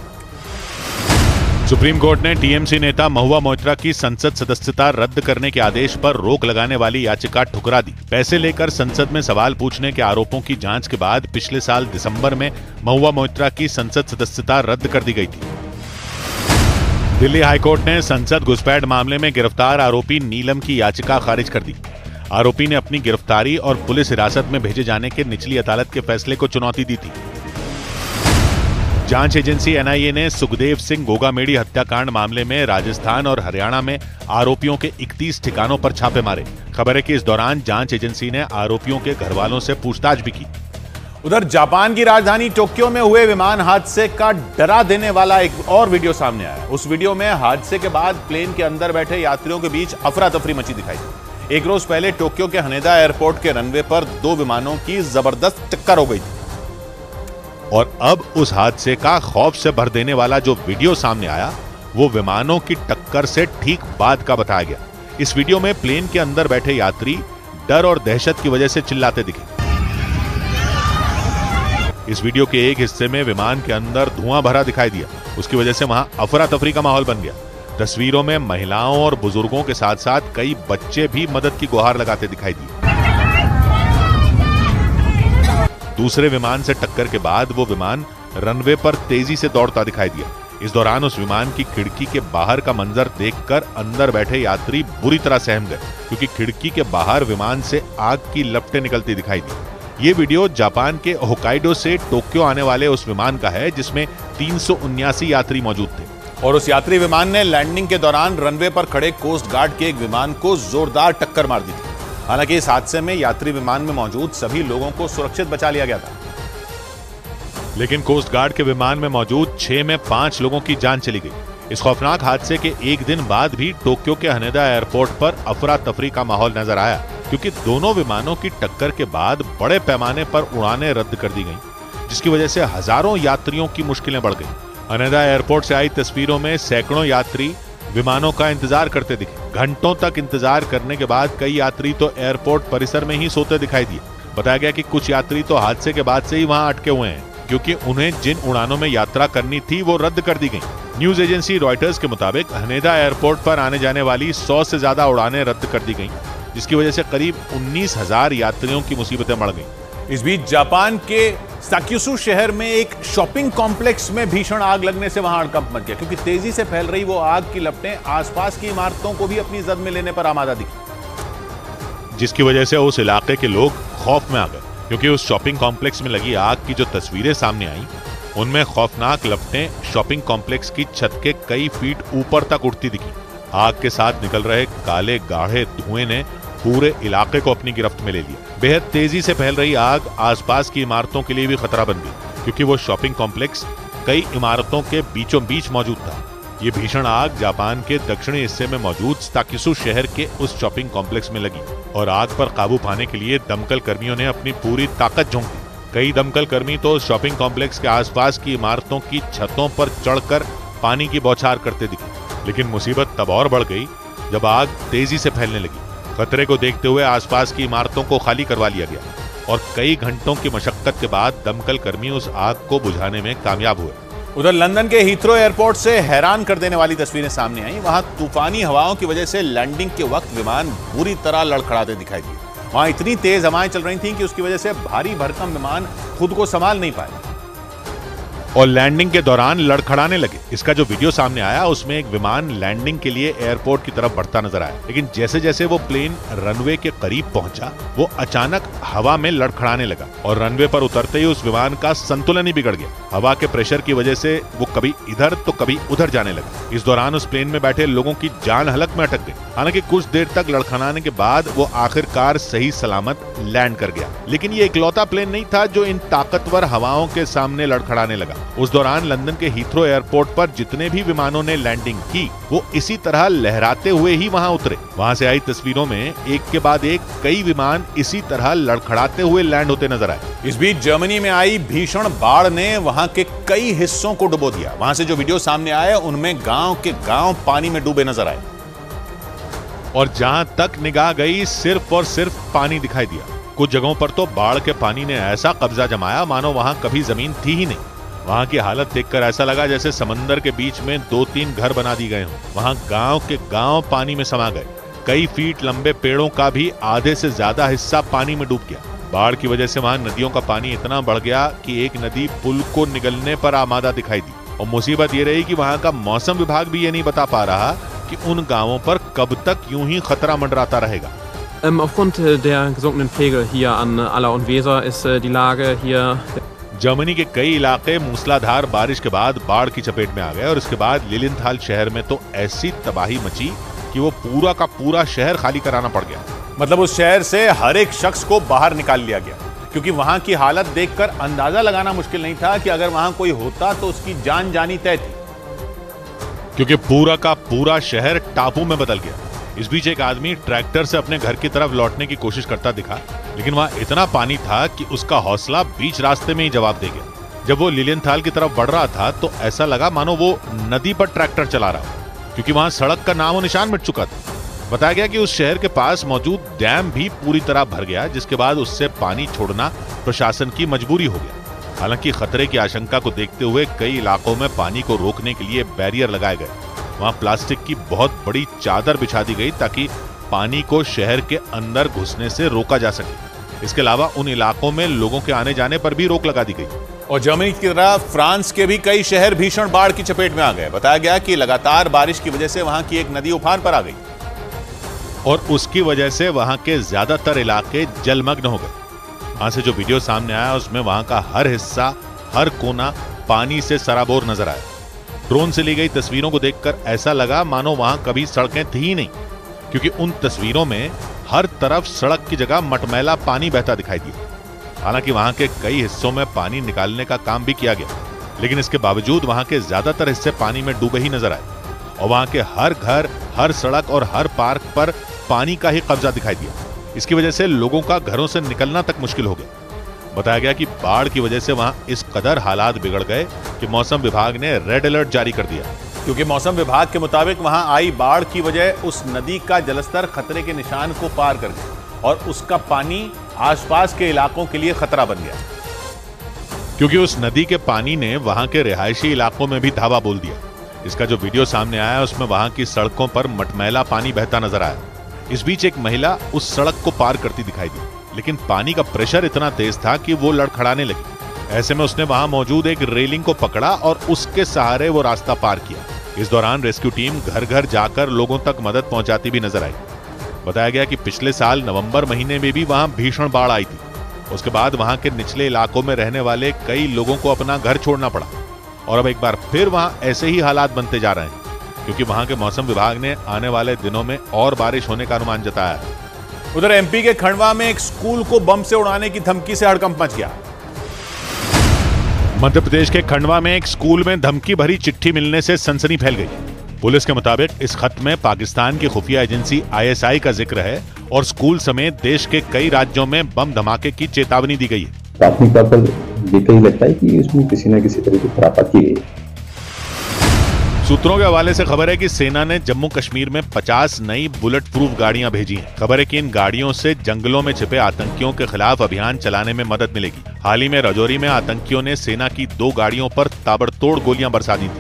सुप्रीम कोर्ट ने टीएमसी नेता महुआ मोइत्रा की संसद सदस्यता रद्द करने के आदेश पर रोक लगाने वाली याचिका ठुकरा दी। पैसे लेकर संसद में सवाल पूछने के आरोपों की जांच के बाद पिछले साल दिसंबर में महुआ मोइत्रा की संसद सदस्यता रद्द कर दी गई थी। दिल्ली हाईकोर्ट ने संसद घुसपैठ मामले में गिरफ्तार आरोपी नीलम की याचिका खारिज कर दी। आरोपी ने अपनी गिरफ्तारी और पुलिस हिरासत में भेजे जाने के निचली अदालत के फैसले को चुनौती दी थी। जांच एजेंसी एनआईए ने सुखदेव सिंह गोगामेड़ी हत्याकांड मामले में राजस्थान और हरियाणा में आरोपियों के 31 ठिकानों पर छापे मारे। खबर है कि इस दौरान जांच एजेंसी ने आरोपियों के घर वालों से पूछताछ भी की। उधर जापान की राजधानी टोक्यो में हुए विमान हादसे का डरा देने वाला एक और वीडियो सामने आया। उस वीडियो में हादसे के बाद प्लेन के अंदर बैठे यात्रियों के बीच अफरा तफरी मची दिखाई दी। एक रोज पहले टोक्यो के हनेदा एयरपोर्ट के रनवे पर 2 विमानों की जबरदस्त टक्कर हो गई थी और अब उस हादसे का खौफ से भर देने वाला जो वीडियो सामने आया वो विमानों की टक्कर से ठीक बाद का बताया गया। इस वीडियो में प्लेन के अंदर बैठे यात्री डर और दहशत की वजह से चिल्लाते दिखे। इस वीडियो के एक हिस्से में विमान के अंदर धुआं भरा दिखाई दिया। उसकी वजह से वहां अफरा तफरी का माहौल बन गया। तस्वीरों में महिलाओं और बुजुर्गों के साथ साथ कई बच्चे भी मदद की गुहार लगाते दिखाई दिए। दूसरे विमान से टक्कर के बाद वो विमान रनवे पर तेजी से दौड़ता दिखाई दिया। इस दौरान उस विमान की खिड़की के बाहर का मंजर देखकर अंदर बैठे यात्री बुरी तरह सहम गए, क्योंकि खिड़की के बाहर विमान से आग की लपटें निकलती दिखाई दी। ये वीडियो जापान के होकाइडो से टोक्यो आने वाले उस विमान का है जिसमें 379 यात्री मौजूद थे और उस यात्री विमान ने लैंडिंग के दौरान रनवे पर खड़े कोस्ट गार्ड के एक विमान को जोरदार टक्कर मार दी थी। हालांकि इस हादसे में यात्री विमान में मौजूद सभी लोगों को सुरक्षित बचा लिया गया था, लेकिन कोस्ट गार्ड के विमान में मौजूद 6 में 5 लोगों की जान चली गई। इस खौफनाक हादसे के एक दिन बाद भी टोक्यो के हनेदा एयरपोर्ट पर अफरा तफरी का माहौल नजर आया, क्योंकि दोनों विमानों की टक्कर के बाद बड़े पैमाने पर उड़ानें रद्द कर दी गईं, जिसकी वजह से हजारों यात्रियों की मुश्किलें बढ़ गईं। हनेदा एयरपोर्ट से आई तस्वीरों में सैकड़ों यात्री विमानों का इंतजार करते दिखे। घंटों तक इंतजार करने के बाद कई यात्री तो एयरपोर्ट परिसर में ही सोते दिखाई दिए। बताया गया कि कुछ यात्री तो हादसे के बाद से ही वहां अटके हुए हैं, क्योंकि उन्हें जिन उड़ानों में यात्रा करनी थी वो रद्द कर दी गई। न्यूज एजेंसी रॉयटर्स के मुताबिक हनेदा एयरपोर्ट पर आने जाने वाली 100 से ज्यादा उड़ानें रद्द कर दी गईं, जिसकी वजह से करीब 19,000 यात्रियों की मुसीबतें बढ़ गईं। इस बीच जापान के साक्यूसु शहर में एक शॉपिंग कॉम्प्लेक्स में भीषण आग लगने से वहां हड़कंप मच गया, क्योंकि तेजी से फैल रही वो आग की लपटें आसपास की इमारतों को भी अपनी जद में लेने पर आमादा दिखी, जिसकी वजह से उस इलाके के लोग खौफ में आ गए, क्योंकि उस शॉपिंग कॉम्प्लेक्स में लगी आग की जो तस्वीरें सामने आई उनमें खौफनाक लपटें शॉपिंग कॉम्प्लेक्स की छत के कई फीट ऊपर तक उड़ती दिखी। आग के साथ निकल रहे काले गाढ़े धुएं ने पूरे इलाके को अपनी गिरफ्त में ले लिया। बेहद तेजी से फैल रही आग आसपास की इमारतों के लिए भी खतरा बन गई, क्योंकि वो शॉपिंग कॉम्प्लेक्स कई इमारतों के बीचों बीच मौजूद था। ये भीषण आग जापान के दक्षिणी हिस्से में मौजूद साक्यूसु शहर के उस शॉपिंग कॉम्प्लेक्स में लगी और आग पर काबू पाने के लिए दमकल कर्मियों ने अपनी पूरी ताकत झोंक दी। कई दमकल कर्मी तो शॉपिंग कॉम्प्लेक्स के आसपास की इमारतों की छतों पर चढ़कर पानी की बौछार करते दिखे, लेकिन मुसीबत तब और बढ़ गई जब आग तेजी से फैलने लगी। खतरे को देखते हुए आसपास की इमारतों को खाली करवा लिया गया और कई घंटों की मशक्कत के बाद दमकल कर्मी उस आग को बुझाने में कामयाब हुए। उधर लंदन के हीथ्रो एयरपोर्ट से हैरान कर देने वाली तस्वीरें सामने आई। वहां तूफानी हवाओं की वजह से लैंडिंग के वक्त विमान बुरी तरह लड़खड़ाते दिखाई दिए। वहां इतनी तेज हवाएं चल रही थीं कि उसकी वजह से भारी भरकम विमान खुद को संभाल नहीं पाए और लैंडिंग के दौरान लड़खड़ाने लगे। इसका जो वीडियो सामने आया उसमें एक विमान लैंडिंग के लिए एयरपोर्ट की तरफ बढ़ता नजर आया, लेकिन जैसे जैसे वो प्लेन रनवे के करीब पहुंचा वो अचानक हवा में लड़खड़ाने लगा और रनवे पर उतरते ही उस विमान का संतुलन ही बिगड़ गया। हवा के प्रेशर की वजह से वो कभी इधर तो कभी उधर जाने लगा। इस दौरान उस प्लेन में बैठे लोगों की जान हलक में अटक गई। हालांकि कुछ देर तक लड़खड़ाने के बाद वो आखिरकार सही सलामत लैंड कर गया, लेकिन ये इकलौता प्लेन नहीं था जो इन ताकतवर हवाओं के सामने लड़खड़ाने लगा। उस दौरान लंदन के हीथ्रो एयरपोर्ट पर जितने भी विमानों ने लैंडिंग की वो इसी तरह लहराते हुए ही वहां उतरे। वहां से आई तस्वीरों में एक के बाद एक कई विमान इसी तरह लड़खड़ाते हुए लैंड होते नजर आए। इस बीच जर्मनी में आई भीषण बाढ़ ने वहां के कई हिस्सों को डुबो दिया। वहां से जो वीडियो सामने आए उनमें गांव के गांव पानी में डूबे नजर आए और जहां तक निगाह गई सिर्फ और सिर्फ पानी दिखाई दिया। कुछ जगहों पर तो बाढ़ के पानी ने ऐसा कब्जा जमाया मानो वहां कभी जमीन थी ही नहीं। वहां की हालत देखकर ऐसा लगा जैसे समंदर के बीच में 2-3 घर बना दिए गए हों। वहां गांव के गांव पानी में समा गए। कई फीट लंबे पेड़ों का भी आधे से ज्यादा हिस्सा पानी में डूब गया। बाढ़ की वजह से वहां नदियों का पानी इतना बढ़ गया कि एक नदी पुल को निगलने पर आमादा दिखाई दी। और मुसीबत ये रही कि वहां का मौसम विभाग भी ये नहीं बता पा रहा कि उन गांवों पर कब तक यूं ही खतरा मंडराता रहेगा। Aufgrund der gesunkenen Pegel hier an Aller und Weser ist die Lage hier. Germany के कई इलाके मूसलाधार बारिश के बाद बाढ़ की चपेट में आ गए और इसके बाद लिलिनथाल शहर में तो ऐसी तबाही मची कि वो पूरा का पूरा शहर खाली कराना पड़ गया। मतलब उस शहर से हर एक शख्स को बाहर निकाल लिया गया, क्योंकि वहां की हालत देखकर अंदाजा लगाना मुश्किल नहीं था कि अगर वहां कोई होता तो उसकी जान जानी तय थी, क्योंकि पूरा का पूरा शहर टापू में बदल गया। इस बीच एक आदमी ट्रैक्टर से अपने घर की तरफ लौटने की कोशिश करता दिखा, लेकिन वहां इतना पानी था कि उसका हौसला बीच रास्ते में ही जवाब दे गया। जब वो लिलियनथाल की तरफ बढ़ रहा था तो ऐसा लगा मानो वो नदी पर ट्रैक्टर चला रहा हो, क्योंकि वहां सड़क का नामो निशान मिट चुका था। बताया गया कि उस शहर के पास मौजूद डैम भी पूरी तरह भर गया, जिसके बाद उससे पानी छोड़ना प्रशासन की मजबूरी हो गया। हालांकि खतरे की आशंका को देखते हुए कई इलाकों में पानी को रोकने के लिए बैरियर लगाए गए। वहां प्लास्टिक की बहुत बड़ी चादर बिछा दी गई ताकि पानी को शहर के अंदर घुसने से रोका जा सके। इसके अलावा उन इलाकों में लोगों के आने जाने पर भी रोक लगा दी गई। और जर्मनी की तरह फ्रांस के भी कई शहर भीषण बाढ़ की चपेट में आ गए। बताया गया कि लगातार बारिश की वजह से वहां की एक नदी उफान पर आ गई और उसकी वजह से वहां के ज्यादातर इलाके जलमग्न हो गए। वहां से जो वीडियो सामने आया उसमें वहां का हर हिस्सा, हर कोना पानी से सराबोर नजर आया। ड्रोन से ली गई तस्वीरों को देखकर ऐसा लगा मानो वहां कभी सड़कें थी ही नहीं, क्योंकि उन तस्वीरों में हर तरफ सड़क की जगह मटमैला पानी बहता दिखाई दिया। हालांकि वहां के कई हिस्सों में पानी निकालने का काम भी किया गया, लेकिन इसके बावजूद वहां के ज्यादातर हिस्से पानी में डूबे ही नजर आए और वहां के हर घर, हर सड़क और हर पार्क पर पानी का ही कब्जा दिखाई दिया। इसकी वजह से लोगों का घरों से निकलना तक मुश्किल हो गया। बताया गया कि बाढ़ की वजह से वहां इस कदर हालात बिगड़ गए कि मौसम विभाग ने रेड अलर्ट जारी कर दिया, क्योंकि मौसम विभाग के मुताबिक वहां आई बाढ़ की वजह उस नदी का जलस्तर खतरे के निशान को पार कर गया और उसका पानी आसपास के इलाकों के लिए खतरा बन गया, क्योंकि उस नदी के पानी ने वहां के रिहायशी इलाकों में भी धावा बोल दिया। इसका जो वीडियो सामने आया उसमें वहां की सड़कों पर मटमैला पानी बहता नजर आया। इस बीच एक महिला उस सड़क को पार करती दिखाई दी, लेकिन पानी का प्रेशर इतना तेज था कि वो लड़खड़ाने लगी। ऐसे में उसने वहां मौजूद एक रेलिंग को पकड़ा और उसके सहारे वो रास्ता पार किया। इस दौरान रेस्क्यू टीम घर घर जाकर लोगों तक मदद पहुंचाती भी नजर आई। बताया गया कि पिछले साल नवंबर महीने में भी वहां भीषण बाढ़ आई थी। उसके बाद वहां के निचले इलाकों में रहने वाले कई लोगों को अपना घर छोड़ना पड़ा और अब एक बार फिर वहां ऐसे ही हालात बनते जा रहे हैं, क्योंकि वहां के मौसम विभाग ने आने वाले दिनों में और बारिश होने का अनुमान जताया है। उधर एमपी के खंडवा में एक स्कूल को बम से उड़ाने की धमकी से हड़कंप मच गया। मध्य प्रदेश के खंडवा में एक स्कूल में धमकी भरी चिट्ठी मिलने से सनसनी फैल गई। पुलिस के मुताबिक इस खत में पाकिस्तान की खुफिया एजेंसी ISI का जिक्र है और स्कूल समेत देश के कई राज्यों में बम धमाके की चेतावनी दी गई है। प्राथमिक तौर पर देखते ही लगता है कि इसमें किसी न किसी तरह की खुरापात की गई। सूत्रों के हवाले से खबर है कि सेना ने जम्मू कश्मीर में 50 नई बुलेट प्रूफ गाड़ियां भेजी हैं। खबर है कि इन गाड़ियों से जंगलों में छिपे आतंकियों के खिलाफ अभियान चलाने में मदद मिलेगी। हाल ही में राजौरी में आतंकियों ने सेना की 2 गाड़ियों पर ताबड़तोड़ गोलियां बरसा दी थी।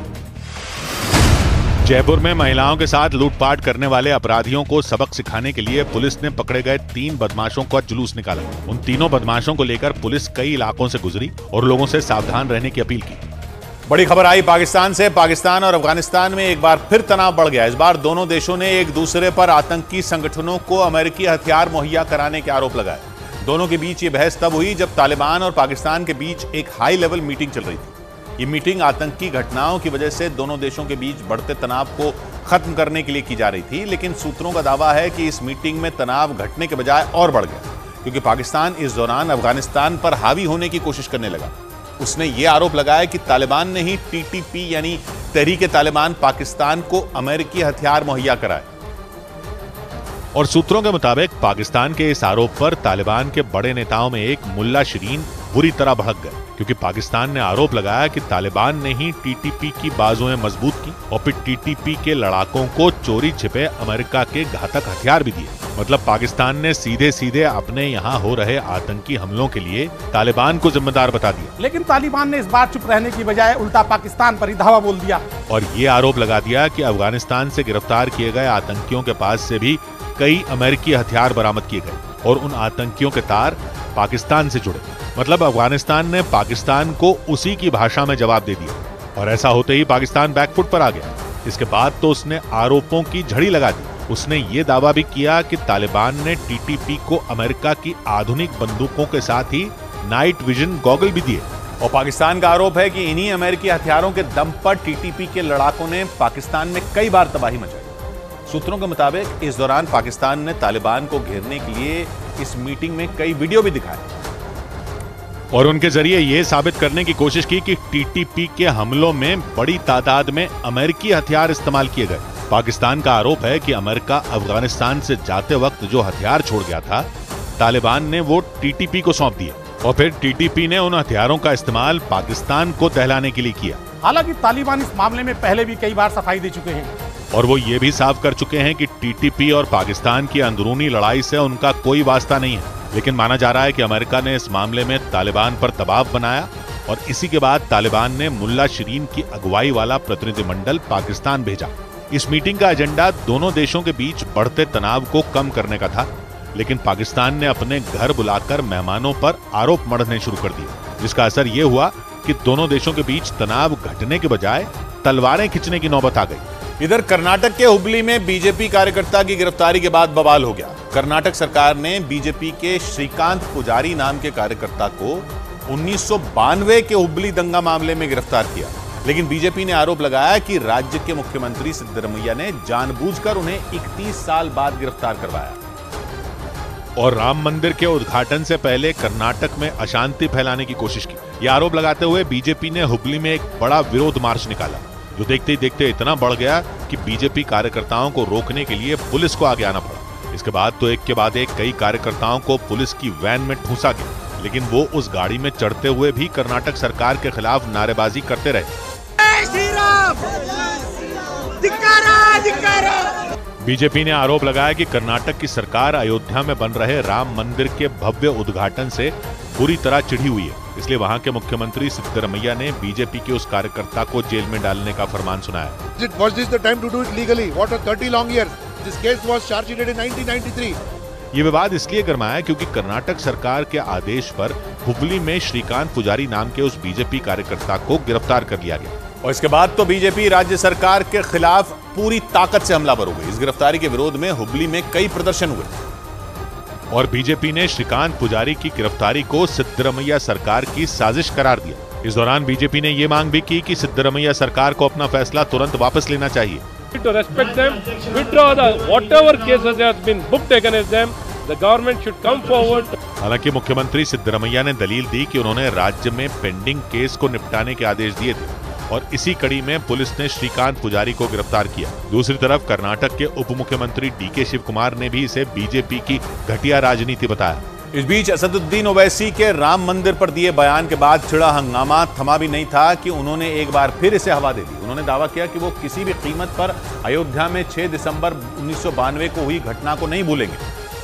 जयपुर में महिलाओं के साथ लूटपाट करने वाले अपराधियों को सबक सिखाने के लिए पुलिस ने पकड़े गए 3 बदमाशों का जुलूस निकाला। उन तीनों बदमाशों को लेकर पुलिस कई इलाकों से गुजरी और लोगों से सावधान रहने की अपील की। बड़ी खबर आई पाकिस्तान से। पाकिस्तान और अफगानिस्तान में एक बार फिर तनाव बढ़ गया। इस बार दोनों देशों ने एक दूसरे पर आतंकी संगठनों को अमेरिकी हथियार मुहैया कराने के आरोप लगाए। दोनों के बीच ये बहस तब हुई जब तालिबान और पाकिस्तान के बीच एक हाई लेवल मीटिंग चल रही थी। ये मीटिंग आतंकी घटनाओं की वजह से दोनों देशों के बीच बढ़ते तनाव को खत्म करने के लिए की जा रही थी, लेकिन सूत्रों का दावा है कि इस मीटिंग में तनाव घटने के बजाय और बढ़ गया, क्योंकि पाकिस्तान इस दौरान अफगानिस्तान पर हावी होने की कोशिश करने लगा। उसने ये आरोप लगाया कि तालिबान ने ही TTP यानी तहरीक-ए-तालिबान पाकिस्तान को अमेरिकी हथियार मुहैया कराए। और सूत्रों के मुताबिक पाकिस्तान के इस आरोप पर तालिबान के बड़े नेताओं में एक मुल्ला शिरीन बुरी तरह भड़क गए, क्योंकि पाकिस्तान ने आरोप लगाया कि तालिबान ने ही TTP की बाजुएं मजबूत की और फिर TTP के लड़ाकों को चोरी छिपे अमेरिका के घातक हथियार भी दिए। मतलब पाकिस्तान ने सीधे सीधे अपने यहाँ हो रहे आतंकी हमलों के लिए तालिबान को जिम्मेदार बता दिया। लेकिन तालिबान ने इस बार चुप रहने की बजाय उल्टा पाकिस्तान पर ही धावा बोल दिया और ये आरोप लगा दिया कि अफगानिस्तान से गिरफ्तार किए गए आतंकियों के पास से भी कई अमेरिकी हथियार बरामद किए गए और उन आतंकियों के तार पाकिस्तान से जुड़े। मतलब अफगानिस्तान ने पाकिस्तान को उसी की भाषा में जवाब दे दिया और ऐसा होते ही पाकिस्तान बैकफुट पर आ गया। इसके बाद तो उसने आरोपों की झड़ी लगा दी उसने ये दावा भी किया कि तालिबान ने टीटीपी को अमेरिका की आधुनिक बंदूकों के साथ ही नाइट विजन गॉगल भी दिए। और पाकिस्तान का आरोप है कि इन्हीं अमेरिकी हथियारों के दम पर टीटीपी के लड़ाकों ने पाकिस्तान में कई बार तबाही मचाई। सूत्रों के मुताबिक इस दौरान पाकिस्तान ने तालिबान को घेरने के लिए इस मीटिंग में कई वीडियो भी दिखाए और उनके जरिए यह साबित करने की कोशिश की कि टीटीपी के हमलों में बड़ी तादाद में अमेरिकी हथियार इस्तेमाल किए गए। पाकिस्तान का आरोप है कि अमेरिका अफगानिस्तान से जाते वक्त जो हथियार छोड़ गया था, तालिबान ने वो टीटीपी को सौंप दिए और फिर टीटीपी ने उन हथियारों का इस्तेमाल पाकिस्तान को दहलाने के लिए किया। हालांकि तालिबान इस मामले में पहले भी कई बार सफाई दे चुके हैं और वो ये भी साफ कर चुके हैं कि टीटीपी और पाकिस्तान की अंदरूनी लड़ाई से उनका कोई वास्ता नहीं है। लेकिन माना जा रहा है कि अमेरिका ने इस मामले में तालिबान पर दबाव बनाया और इसी के बाद तालिबान ने मुल्ला शिरीन की अगुवाई वाला प्रतिनिधिमंडल पाकिस्तान भेजा। इस मीटिंग का एजेंडा दोनों देशों के बीच बढ़ते तनाव को कम करने का था, लेकिन पाकिस्तान ने अपने घर बुलाकर मेहमानों पर आरोप मढ़ने शुरू कर दिए, जिसका असर ये हुआ कि दोनों देशों के बीच तनाव घटने के बजाय तलवारें खींचने की नौबत आ गई। इधर कर्नाटक के हुबली में बीजेपी कार्यकर्ता की गिरफ्तारी के बाद बवाल हो गया। कर्नाटक सरकार ने बीजेपी के श्रीकांत पुजारी नाम के कार्यकर्ता को 1992 के हुबली दंगा मामले में गिरफ्तार किया, लेकिन बीजेपी ने आरोप लगाया कि राज्य के मुख्यमंत्री सिद्धरमैया ने जानबूझकर उन्हें 31 साल बाद गिरफ्तार करवाया और राम मंदिर के उद्घाटन से पहले कर्नाटक में अशांति फैलाने की कोशिश की। यह आरोप लगाते हुए बीजेपी ने हुबली में एक बड़ा विरोध मार्च निकाला, जो देखते ही देखते इतना बढ़ गया कि बीजेपी कार्यकर्ताओं को रोकने के लिए पुलिस को आगे आना पड़ा। इसके बाद तो एक के बाद एक कई कार्यकर्ताओं को पुलिस की वैन में ठूंसा गया, लेकिन वो उस गाड़ी में चढ़ते हुए भी कर्नाटक सरकार के खिलाफ नारेबाजी करते रहे। बीजेपी ने आरोप लगाया कि कर्नाटक की सरकार अयोध्या में बन रहे राम मंदिर के भव्य उद्घाटन से पूरी तरह चिढ़ी हुई है, इसलिए वहां के मुख्यमंत्री सिद्धरमैया ने बीजेपी के उस कार्यकर्ता को जेल में डालने का फरमान सुनाया। Was this the time to do it legally? What a 30 long years. This case was charged in 1993. ये विवाद इसलिए गरमाया क्योंकि कर्नाटक सरकार के आदेश पर हुबली में श्रीकांत पुजारी नाम के उस बीजेपी कार्यकर्ता को गिरफ्तार कर लिया गया और इसके बाद तो बीजेपी राज्य सरकार के खिलाफ पूरी ताकत से हमलावर हो गई। इस गिरफ्तारी के विरोध में हुबली में कई प्रदर्शन हुए और बीजेपी ने श्रीकांत पुजारी की गिरफ्तारी को सिद्धरमैया सरकार की साजिश करार दिया। इस दौरान बीजेपी ने ये मांग भी की कि सिद्धरमैया सरकार को अपना फैसला तुरंत वापस लेना चाहिए। To respect them, withdraw the whatever cases has been booked against them, the government should come forward. हालांकि मुख्यमंत्री सिद्धरमैया ने दलील दी कि उन्होंने राज्य में पेंडिंग केस को निपटाने के आदेश दिए थे और इसी कड़ी में पुलिस ने श्रीकांत पुजारी को गिरफ्तार किया। दूसरी तरफ कर्नाटक के उप मुख्यमंत्री डीके शिव कुमार ने भी इसे बीजेपी की घटिया राजनीति बताया। इस बीच असदुद्दीन ओवैसी के राम मंदिर पर दिए बयान के बाद छिड़ा हंगामा थमा भी नहीं था कि उन्होंने एक बार फिर इसे हवा दे दी। उन्होंने दावा किया कि वो किसी भी कीमत पर अयोध्या में 6 दिसंबर 1992 को हुई घटना को नहीं भूलेंगे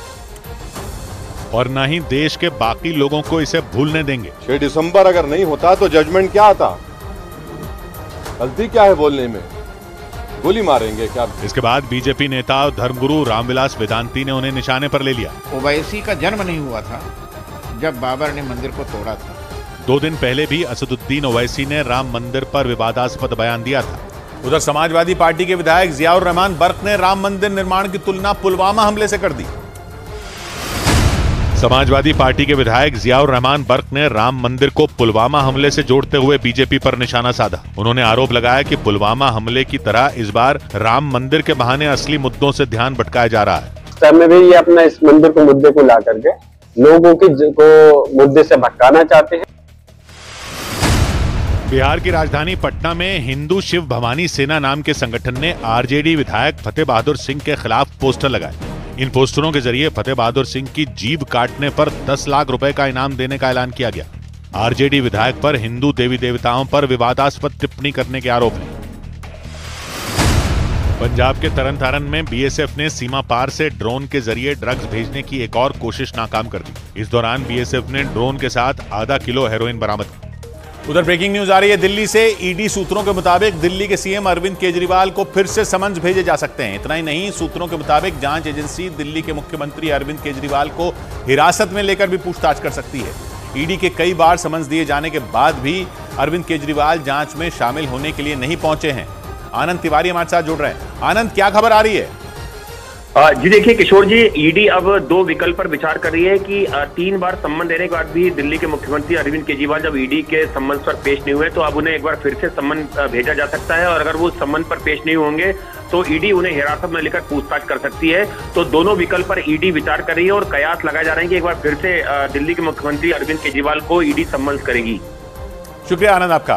और न ही देश के बाकी लोगों को इसे भूलने देंगे। 6 दिसंबर अगर नहीं होता तो जजमेंट क्या आता? गलती क्या है बोलने में? गोली मारेंगे क्या? इसके बाद बीजेपी नेता धर्मगुरु रामविलास वेदांती ने उन्हें निशाने पर ले लिया। ओवैसी का जन्म नहीं हुआ था जब बाबर ने मंदिर को तोड़ा था। 2 दिन पहले भी असदुद्दीन ओवैसी ने राम मंदिर पर विवादास्पद बयान दिया था। उधर समाजवादी पार्टी के विधायक जियाउर रहमान बर्क ने राम मंदिर निर्माण की तुलना पुलवामा हमले से कर दी। समाजवादी पार्टी के विधायक जियाउर रहमान बर्क ने राम मंदिर को पुलवामा हमले से जोड़ते हुए बीजेपी पर निशाना साधा। उन्होंने आरोप लगाया कि पुलवामा हमले की तरह इस बार राम मंदिर के बहाने असली मुद्दों से ध्यान भटकाया जा रहा है। इस टाइम में भी ये अपना इस मंदिर को मुद्दे को ला करके लोगों को मुद्दे से भटकाना चाहते हैं। बिहार की राजधानी पटना में हिंदू शिव भवानी सेना नाम के संगठन ने आरजेडी विधायक फतेह बहादुर सिंह के खिलाफ पोस्टर लगाए। इन पोस्टरों के जरिए फतेह बहादुर सिंह की जीभ काटने पर 10 लाख रुपए का इनाम देने का ऐलान किया गया। आरजेडी विधायक पर हिंदू देवी देवताओं पर विवादास्पद टिप्पणी करने के आरोप हैं। पंजाब के तरन तारण में बीएसएफ ने सीमा पार से ड्रोन के जरिए ड्रग्स भेजने की एक और कोशिश नाकाम कर दी। इस दौरान बीएसएफ ने ड्रोन के साथ आधा किलो हेरोइन बरामद की। उधर ब्रेकिंग न्यूज आ रही है दिल्ली से। ईडी सूत्रों के मुताबिक दिल्ली के सीएम अरविंद केजरीवाल को फिर से समन्स भेजे जा सकते हैं। इतना ही नहीं, सूत्रों के मुताबिक जांच एजेंसी दिल्ली के मुख्यमंत्री अरविंद केजरीवाल को हिरासत में लेकर भी पूछताछ कर सकती है। ईडी के कई बार समन्स दिए जाने के बाद भी अरविंद केजरीवाल जांच में शामिल होने के लिए नहीं पहुंचे हैं। आनंद तिवारी हमारे साथ जुड़ रहे हैं। आनंद, क्या खबर आ रही है? जी देखिए किशोर जी, ईडी अब 2 विकल्प पर विचार कर रही है कि 3 बार सम्मन देने के बाद भी दिल्ली के मुख्यमंत्री अरविंद केजरीवाल जब ईडी के सम्मन पर पेश नहीं हुए तो अब उन्हें एक बार फिर से सम्मन भेजा जा सकता है, और अगर वो सम्मन पर पेश नहीं होंगे तो ईडी उन्हें हिरासत में लेकर पूछताछ कर सकती है। तो दोनों विकल्प पर ईडी विचार कर रही है और कयास लगाए जा रहे हैं कि एक बार फिर से दिल्ली के मुख्यमंत्री अरविंद केजरीवाल को ईडी सम्मन करेगी। शुक्रिया आनंद आपका।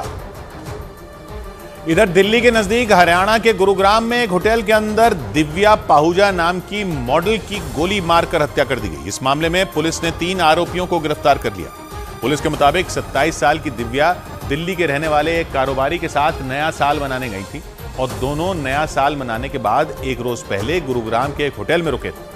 इधर दिल्ली के नजदीक हरियाणा के गुरुग्राम में एक होटल के अंदर दिव्या पाहुजा नाम की मॉडल की गोली मारकर हत्या कर दी गई। इस मामले में पुलिस ने 3 आरोपियों को गिरफ्तार कर लिया। पुलिस के मुताबिक 27 साल की दिव्या दिल्ली के रहने वाले एक कारोबारी के साथ नया साल मनाने गई थी और दोनों नया साल मनाने के बाद एक रोज पहले गुरुग्राम के एक होटल में रुके थे।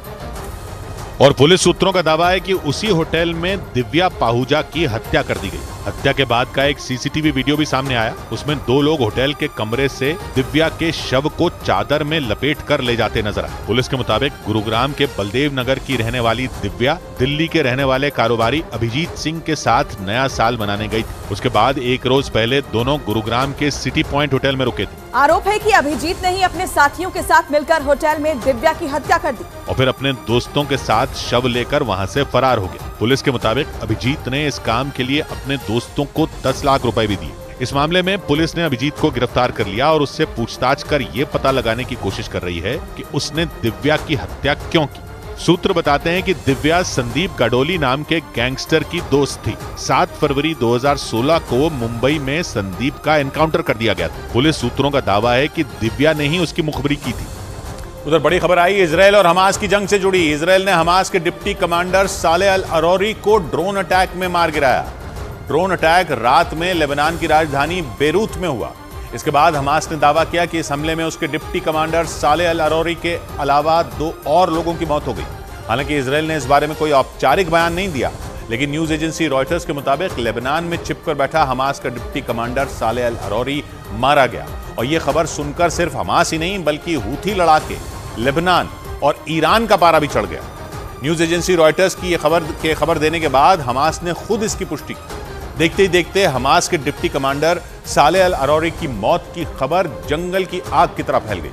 और पुलिस सूत्रों का दावा है कि उसी होटल में दिव्या पाहुजा की हत्या कर दी गई। हत्या के बाद का एक सीसीटीवी वीडियो भी सामने आया। उसमें 2 लोग होटल के कमरे से दिव्या के शव को चादर में लपेट कर ले जाते नजर आए। पुलिस के मुताबिक गुरुग्राम के बलदेव नगर की रहने वाली दिव्या दिल्ली के रहने वाले कारोबारी अभिजीत सिंह के साथ नया साल मनाने गई थी। उसके बाद एक रोज पहले दोनों गुरुग्राम के सिटी पॉइंट होटल में रुके थे। आरोप है कि अभिजीत ने ही अपने साथियों के साथ मिलकर होटल में दिव्या की हत्या कर दी और फिर अपने दोस्तों के साथ शव लेकर वहां से फरार हो गए। पुलिस के मुताबिक अभिजीत ने इस काम के लिए अपने दोस्तों को 10 लाख रुपए भी दिए। इस मामले में पुलिस ने अभिजीत को गिरफ्तार कर लिया और उससे पूछताछ कर ये पता लगाने की कोशिश कर रही है कि उसने दिव्या की हत्या क्यों की। सूत्र बताते हैं कि दिव्या संदीप गाडोली नाम के गैंगस्टर की दोस्त थी। 7 फरवरी 2016 को मुंबई में संदीप का एनकाउंटर कर दिया गया था। पुलिस सूत्रों का दावा है कि दिव्या ने ही उसकी मुखबिरी की थी। उधर बड़ी खबर आई इजराइल और हमास की जंग से जुड़ी। इजराइल ने हमास के deputy commander Saleh al Arouri को ड्रोन अटैक में मार गिराया। ड्रोन अटैक रात में लेबनान की राजधानी बेरूत में हुआ। इसके बाद हमास ने दावा किया कि इस हमले में उसके deputy commander Saleh al Arouri के अलावा 2 और लोगों की मौत हो गई। हालांकि इजराइल ने इस बारे में कोई औपचारिक बयान नहीं दिया, लेकिन न्यूज एजेंसी रॉयटर्स के मुताबिक लेबनान में छिपकर बैठा हमास का deputy commander Saleh al Arouri मारा गया। और यह खबर सुनकर सिर्फ हमास ही नहीं बल्कि हूथी लड़ाके, लेबनान और ईरान का पारा भी चढ़ गया। न्यूज एजेंसी रॉयटर्स की यह खबर देने के बाद हमास ने खुद इसकी पुष्टि की। देखते ही देखते हमास के deputy commander Saleh al Arouri की मौत की खबर जंगल की आग की तरह फैल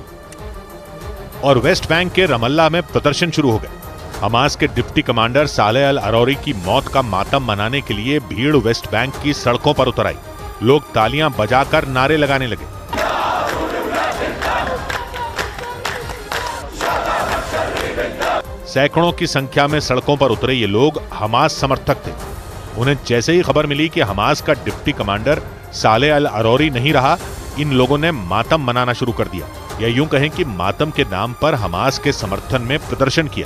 गई और वेस्ट बैंक के रमल्ला में प्रदर्शन शुरू हो गए। हमास के deputy commander Saleh al Arouri की मौत का मातम मनाने के लिए भीड़ वेस्ट बैंक की सड़कों पर उतर आई। लोग तालियां बजाकर नारे लगाने लगे। सैकड़ों की संख्या में सड़कों पर उतरे ये लोग हमास समर्थक थे। उन्हें जैसे ही खबर मिली कि हमास का deputy commander Saleh al Arouri नहीं रहा, इन लोगों ने मातम मनाना शुरू कर दिया, या यूं कहें कि मातम के नाम पर हमास के समर्थन में प्रदर्शन किया।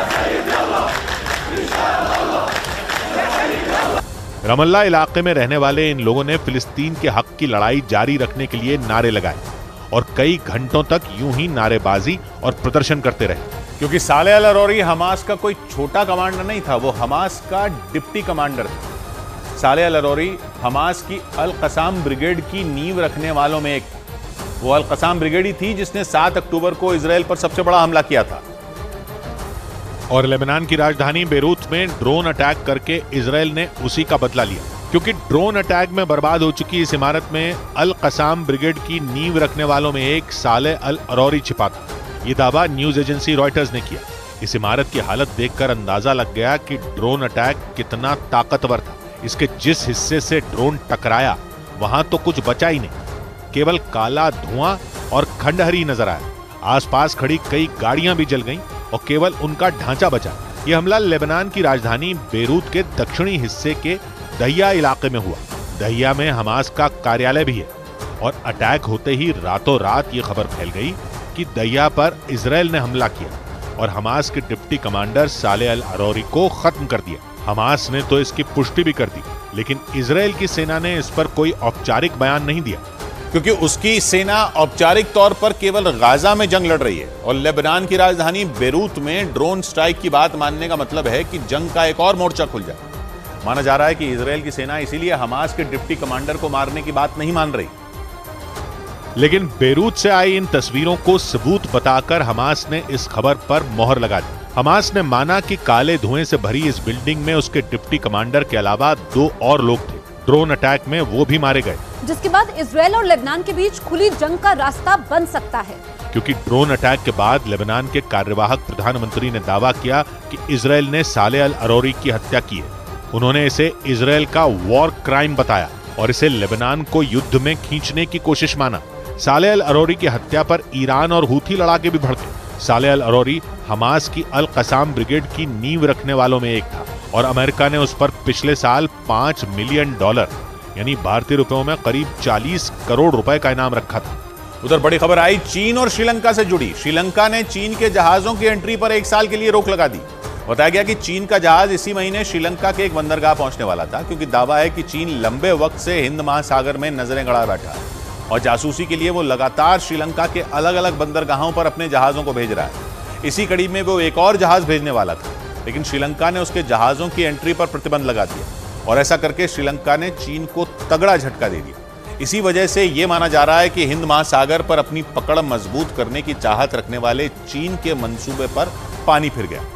रमल्ला इलाके में रहने वाले इन लोगों ने फिलिस्तीन के हक की लड़ाई जारी रखने के लिए नारे लगाए और कई घंटों तक यूं ही नारेबाजी और प्रदर्शन करते रहे। क्योंकि सालेह अल अरोरी हमास का कोई छोटा कमांडर नहीं था, वो हमास का डिप्टी कमांडर था। सालेह अल अरोरी हमास की अल कसाम ब्रिगेड की नींव रखने वालों में एक था। वो अल कसाम ब्रिगेड ही थी जिसने 7 अक्टूबर को इजराइल पर सबसे बड़ा हमला किया था और लेबनान की राजधानी बेरूत में ड्रोन अटैक करके इजराइल ने उसी का बदला लिया। क्योंकि ड्रोन अटैक में बर्बाद हो चुकी इस इमारत में अल कसाम ब्रिगेड की नींव रखने वालों में एक सालेह अल अरोरी छिपा था। ये दावा न्यूज एजेंसी रॉयटर्स ने किया। इस इमारत की हालत देखकर अंदाजा लग गया कि ड्रोन अटैक कितना ताकतवर था। इसके जिस हिस्से से ड्रोन टकराया वहां तो कुछ बचा ही नहीं, केवल काला धुआं और खंडहरी नजर आया। आसपास खड़ी कई गाड़ियां भी जल गईं और केवल उनका ढांचा बचा। यह हमला लेबनान की राजधानी बेरूत के दक्षिणी हिस्से के दहिया इलाके में हुआ। दहिया में हमास का कार्यालय भी है और अटैक होते ही रातों रात ये खबर फैल गई कि दहिया पर इजराइल ने हमला किया और हमास के deputy commander Saleh al Arouri को खत्म कर दिया। हमास ने तो इसकी पुष्टि भी कर दी, लेकिन इजराइल की सेना ने इस पर कोई औपचारिक बयान नहीं दिया, क्योंकि उसकी सेना औपचारिक तौर पर केवल गाजा में जंग लड़ रही है और लेबनान की राजधानी बेरूत में ड्रोन स्ट्राइक की बात मानने का मतलब है कि जंग का एक और मोर्चा खुल जाए। माना जा रहा है कि इजराइल की सेना इसीलिए हमास के डिप्टी कमांडर को मारने की बात नहीं मान रही। लेकिन बेरूत से आई इन तस्वीरों को सबूत बताकर हमास ने इस खबर पर मोहर लगा दी। हमास ने माना कि काले धुएं से भरी इस बिल्डिंग में उसके डिप्टी कमांडर के अलावा 2 और लोग थे। ड्रोन अटैक में वो भी मारे गए, जिसके बाद इजरायल और लेबनान के बीच खुली जंग का रास्ता बन सकता है। क्योंकि ड्रोन अटैक के बाद लेबनान के कार्यवाहक प्रधानमंत्री ने दावा किया कि इजरायल ने सालेह अल अरोरी की हत्या की है। उन्होंने इसे इजरायल का वॉर क्राइम बताया और इसे लेबनान को युद्ध में खींचने की कोशिश माना। सालेह अल अरोरी की हत्या पर ईरान और हूथी लड़ाके भी भड़के। सालेह अल अरोरी हमास की अल कसाम ब्रिगेड की नींव रखने वालों में एक था और अमेरिका ने उस पर पिछले साल $5 मिलियन यानी भारतीय रुपयों में करीब 40 करोड़ रुपए का इनाम रखा था। उधर बड़ी खबर आई चीन और श्रीलंका से जुड़ी। श्रीलंका ने चीन के जहाजों की एंट्री पर 1 साल के लिए रोक लगा दी। बताया गया कि चीन का जहाज इसी महीने श्रीलंका के एक बंदरगाह पहुंचने वाला था, क्योंकि दावा है कि चीन लंबे वक्त से हिंद महासागर में नजरें गड़ा बैठा है और जासूसी के लिए वो लगातार श्रीलंका के अलग अलग बंदरगाहों पर अपने जहाजों को भेज रहा है। इसी कड़ी में वो एक और जहाज भेजने वाला था, लेकिन श्रीलंका ने उसके जहाजों की एंट्री पर प्रतिबंध लगा दिया और ऐसा करके श्रीलंका ने चीन को तगड़ा झटका दे दिया। इसी वजह से यह माना जा रहा है कि हिंद महासागर पर अपनी पकड़ मजबूत करने की चाहत रखने वाले चीन के मंसूबे पर पानी फिर गया,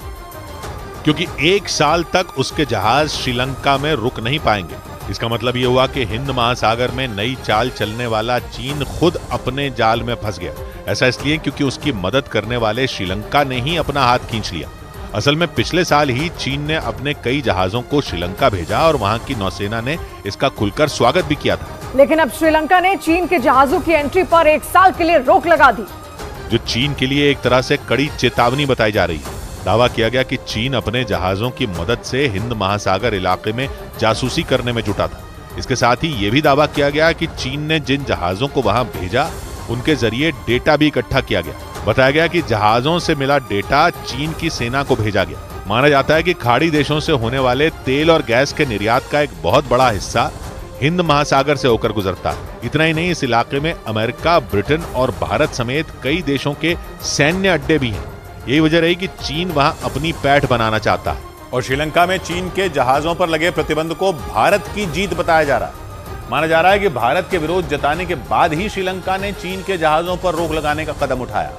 क्योंकि 1 साल तक उसके जहाज श्रीलंका में रुक नहीं पाएंगे। इसका मतलब यह हुआ कि हिंद महासागर में नई चाल चलने वाला चीन खुद अपने जाल में फंस गया। ऐसा इसलिए क्योंकि उसकी मदद करने वाले श्रीलंका ने ही अपना हाथ खींच लिया। असल में पिछले साल ही चीन ने अपने कई जहाजों को श्रीलंका भेजा और वहां की नौसेना ने इसका खुलकर स्वागत भी किया था। लेकिन अब श्रीलंका ने चीन के जहाजों की एंट्री पर 1 साल के लिए रोक लगा दी, जो चीन के लिए एक तरह से कड़ी चेतावनी बताई जा रही है। दावा किया गया कि चीन अपने जहाजों की मदद से हिंद महासागर इलाके में जासूसी करने में जुटा था। इसके साथ ही यह भी दावा किया गया कि चीन ने जिन जहाजों को वहां भेजा उनके जरिए डेटा भी इकट्ठा किया गया। बताया गया कि जहाजों से मिला डेटा चीन की सेना को भेजा गया। माना जाता है कि खाड़ी देशों से होने वाले तेल और गैस के निर्यात का एक बहुत बड़ा हिस्सा हिंद महासागर से होकर गुजरता है। इतना ही नहीं, इस इलाके में अमेरिका, ब्रिटेन और भारत समेत कई देशों के सैन्य अड्डे भी हैं। यही वजह रही कि चीन वहां अपनी पैठ बनाना चाहता है और श्रीलंका में चीन के जहाजों पर लगे प्रतिबंध को भारत की जीत बताया जा रहा है। माना जा रहा है कि भारत के विरोध जताने के बाद ही श्रीलंका ने चीन के जहाजों पर रोक लगाने का कदम उठाया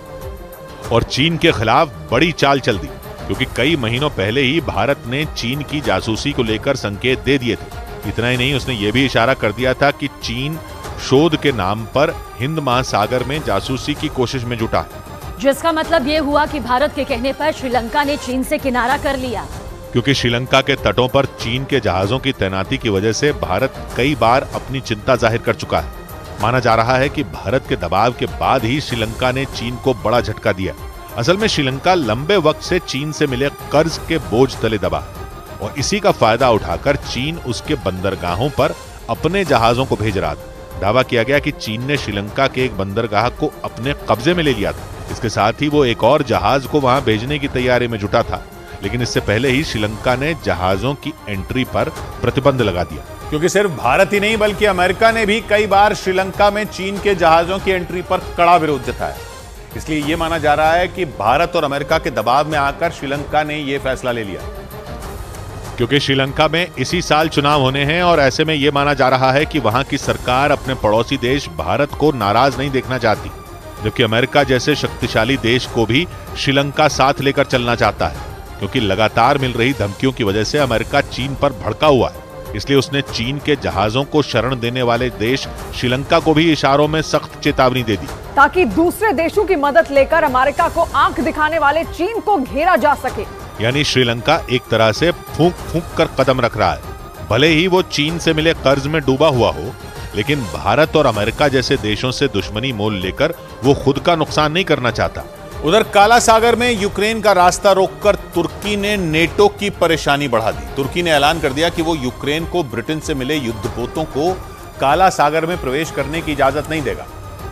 और चीन के खिलाफ बड़ी चाल चल दी, क्योंकि कई महीनों पहले ही भारत ने चीन की जासूसी को लेकर संकेत दे दिए थे। इतना ही नहीं, उसने यह भी इशारा कर दिया था कि चीन शोध के नाम पर हिंद महासागर में जासूसी की कोशिश में जुटा है, जिसका मतलब ये हुआ कि भारत के कहने पर श्रीलंका ने चीन से किनारा कर लिया। क्योंकि श्रीलंका के तटों पर चीन के जहाजों की तैनाती की वजह से भारत कई बार अपनी चिंता जाहिर कर चुका है। माना जा रहा है कि भारत के दबाव के बाद ही श्रीलंका ने चीन को बड़ा झटका दिया। असल में श्रीलंका लंबे वक्त से चीन से मिले कर्ज के बोझ तले दबा और इसी का फायदा उठाकर चीन उसके बंदरगाहों पर अपने जहाजों को भेज रहा था। दावा किया गया कि चीन ने श्रीलंका के एक बंदरगाह को अपने कब्जे में ले लिया था। इसके साथ ही वो एक और जहाज को वहां भेजने की तैयारी में जुटा था, लेकिन इससे पहले ही श्रीलंका ने जहाजों की एंट्री पर प्रतिबंध लगा दिया। क्योंकि सिर्फ भारत ही नहीं बल्कि अमेरिका ने भी कई बार श्रीलंका में चीन के जहाजों की एंट्री पर कड़ा विरोध जताया। इसलिए यह माना जा रहा है कि भारत और अमेरिका के दबाव में आकर श्रीलंका ने यह फैसला ले लिया, क्योंकि श्रीलंका में इसी साल चुनाव होने हैं और ऐसे में यह माना जा रहा है कि वहां की सरकार अपने पड़ोसी देश भारत को नाराज नहीं देखना चाहती, जबकि अमेरिका जैसे शक्तिशाली देश को भी श्रीलंका साथ लेकर चलना चाहता है। क्योंकि लगातार मिल रही धमकियों की वजह से अमेरिका चीन पर भड़का हुआ है, इसलिए उसने चीन के जहाजों को शरण देने वाले देश श्रीलंका को भी इशारों में सख्त चेतावनी दे दी, ताकि दूसरे देशों की मदद लेकर अमेरिका को आंख दिखाने वाले चीन को घेरा जा सके। यानी श्रीलंका एक तरह से फूंक फूंक कर कदम रख रहा है। भले ही वो चीन से मिले कर्ज में डूबा हुआ हो, लेकिन भारत और अमेरिका जैसे देशों से दुश्मनी मोल लेकर वो खुद का नुकसान नहीं करना चाहता। उधर काला सागर में यूक्रेन का रास्ता रोककर तुर्की ने नेटो की परेशानी बढ़ा दी। तुर्की ने ऐलान कर दिया कि वो यूक्रेन को ब्रिटेन से मिले युद्धपोतों को काला सागर में प्रवेश करने की इजाजत नहीं देगा।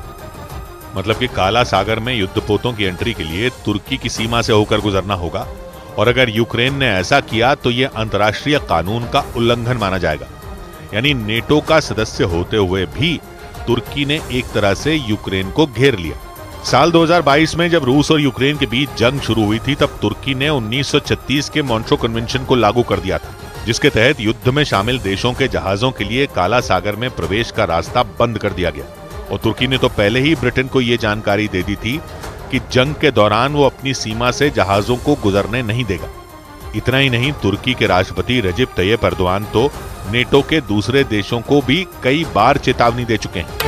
मतलब कि काला सागर में युद्धपोतों की एंट्री के लिए तुर्की की सीमा से होकर गुजरना होगा और अगर यूक्रेन ने ऐसा किया तो यह अंतर्राष्ट्रीय कानून का उल्लंघन माना जाएगा। यानी नेटो का सदस्य होते हुए भी तुर्की ने एक तरह से यूक्रेन को घेर लिया। साल 2022 में जब रूस और यूक्रेन के बीच जंग शुरू हुई थी, तब तुर्की ने 1936 के मॉन्ट्रो कन्वेंशन को लागू कर दिया था, जिसके तहत युद्ध में शामिल देशों के जहाजों के लिए काला सागर में प्रवेश का रास्ता बंद कर दिया गया। और तुर्की ने तो पहले ही ब्रिटेन को यह जानकारी दे दी थी कि जंग के दौरान वो अपनी सीमा से जहाजों को गुजरने नहीं देगा। इतना ही नहीं, तुर्की के राष्ट्रपति रजिब तैयब एर्दोआन तो नेटो के दूसरे देशों को भी कई बार चेतावनी दे चुके हैं।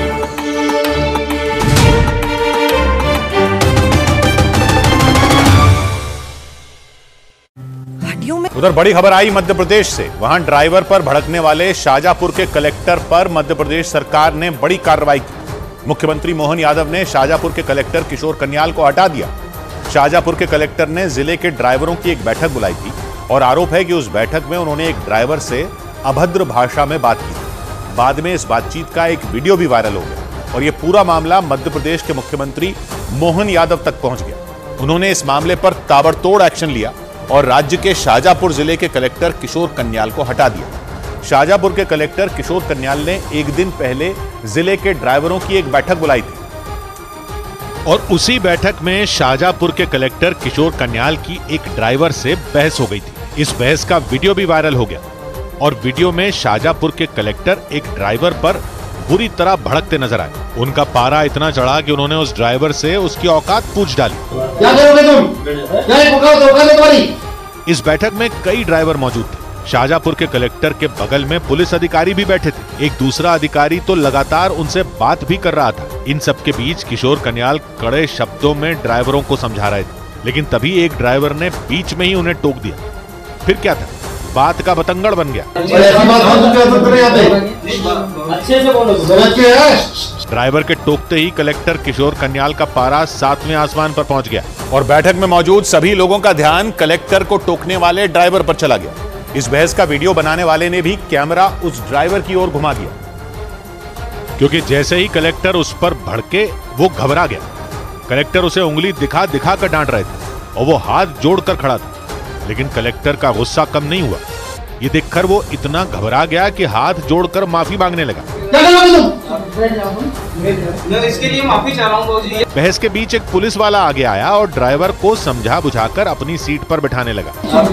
उधर बड़ी खबर आई मध्य प्रदेश से। वहां ड्राइवर पर भड़कने वाले शाजापुर के कलेक्टर पर मध्य प्रदेश सरकार ने बड़ी कार्रवाई की। मुख्यमंत्री मोहन यादव ने शाजापुर के कलेक्टर किशोर कन्याल को हटा दिया। शाजापुर के कलेक्टर ने जिले के ड्राइवरों की एक बैठक बुलाई थी और आरोप है कि उस बैठक में उन्होंने एक ड्राइवर से अभद्र भाषा में बात की। बाद में इस बातचीत का एक वीडियो भी वायरल हो गया और यह पूरा मामला मध्य प्रदेश के मुख्यमंत्री मोहन यादव तक पहुंच गया। उन्होंने इस मामले पर ताबड़तोड़ एक्शन लिया और राज्य के शाजापुर जिले के कलेक्टर किशोर कन्याल को हटा दिया। शाजापुर के कलेक्टर किशोर कन्याल ने एक दिन पहले जिले के ड्राइवरों की एक बैठक बुलाई थी और उसी बैठक में शाजापुर के कलेक्टर किशोर कन्याल की एक ड्राइवर से बहस हो गई थी। इस बहस का वीडियो भी वायरल हो गया और वीडियो में शाजापुर के कलेक्टर एक ड्राइवर पर बुरी तरह भड़कते नजर आए। उनका पारा इतना चढ़ा कि उन्होंने उस ड्राइवर से उसकी औकात पूछ डाली। क्या करोगे तुम? क्या तुम्हारी? इस बैठक में कई ड्राइवर मौजूद थे। शाजापुर के कलेक्टर के बगल में पुलिस अधिकारी भी बैठे थे। एक दूसरा अधिकारी तो लगातार उनसे बात भी कर रहा था। इन सबके बीच किशोर कन्याल कड़े शब्दों में ड्राइवरों को समझा रहे थे, लेकिन तभी एक ड्राइवर ने बीच में ही उन्हें टोक दिया। फिर क्या था, बात का बतंगड़ बन गया। अच्छे से बोलो। ड्राइवर के टोकते ही कलेक्टर किशोर कन्याल का पारा 7वें आसमान पर पहुंच गया और बैठक में मौजूद सभी लोगों का ध्यान कलेक्टर को टोकने वाले ड्राइवर पर चला गया। इस बहस का वीडियो बनाने वाले ने भी कैमरा उस ड्राइवर की ओर घुमा दिया, क्योंकि जैसे ही कलेक्टर उस पर भड़के वो घबरा गया। कलेक्टर उसे उंगली दिखा दिखा कर डांट रहे थे और वो हाथ जोड़कर खड़ा था, लेकिन कलेक्टर का गुस्सा कम नहीं हुआ। ये देखकर वो इतना घबरा गया कि हाथ जोड़कर माफी मांगने लगा। इसके लिए माफी चाह रहा हूं जी। बहस के बीच एक पुलिस वाला आगे आया और ड्राइवर को समझा बुझाकर अपनी सीट पर बिठाने लगा।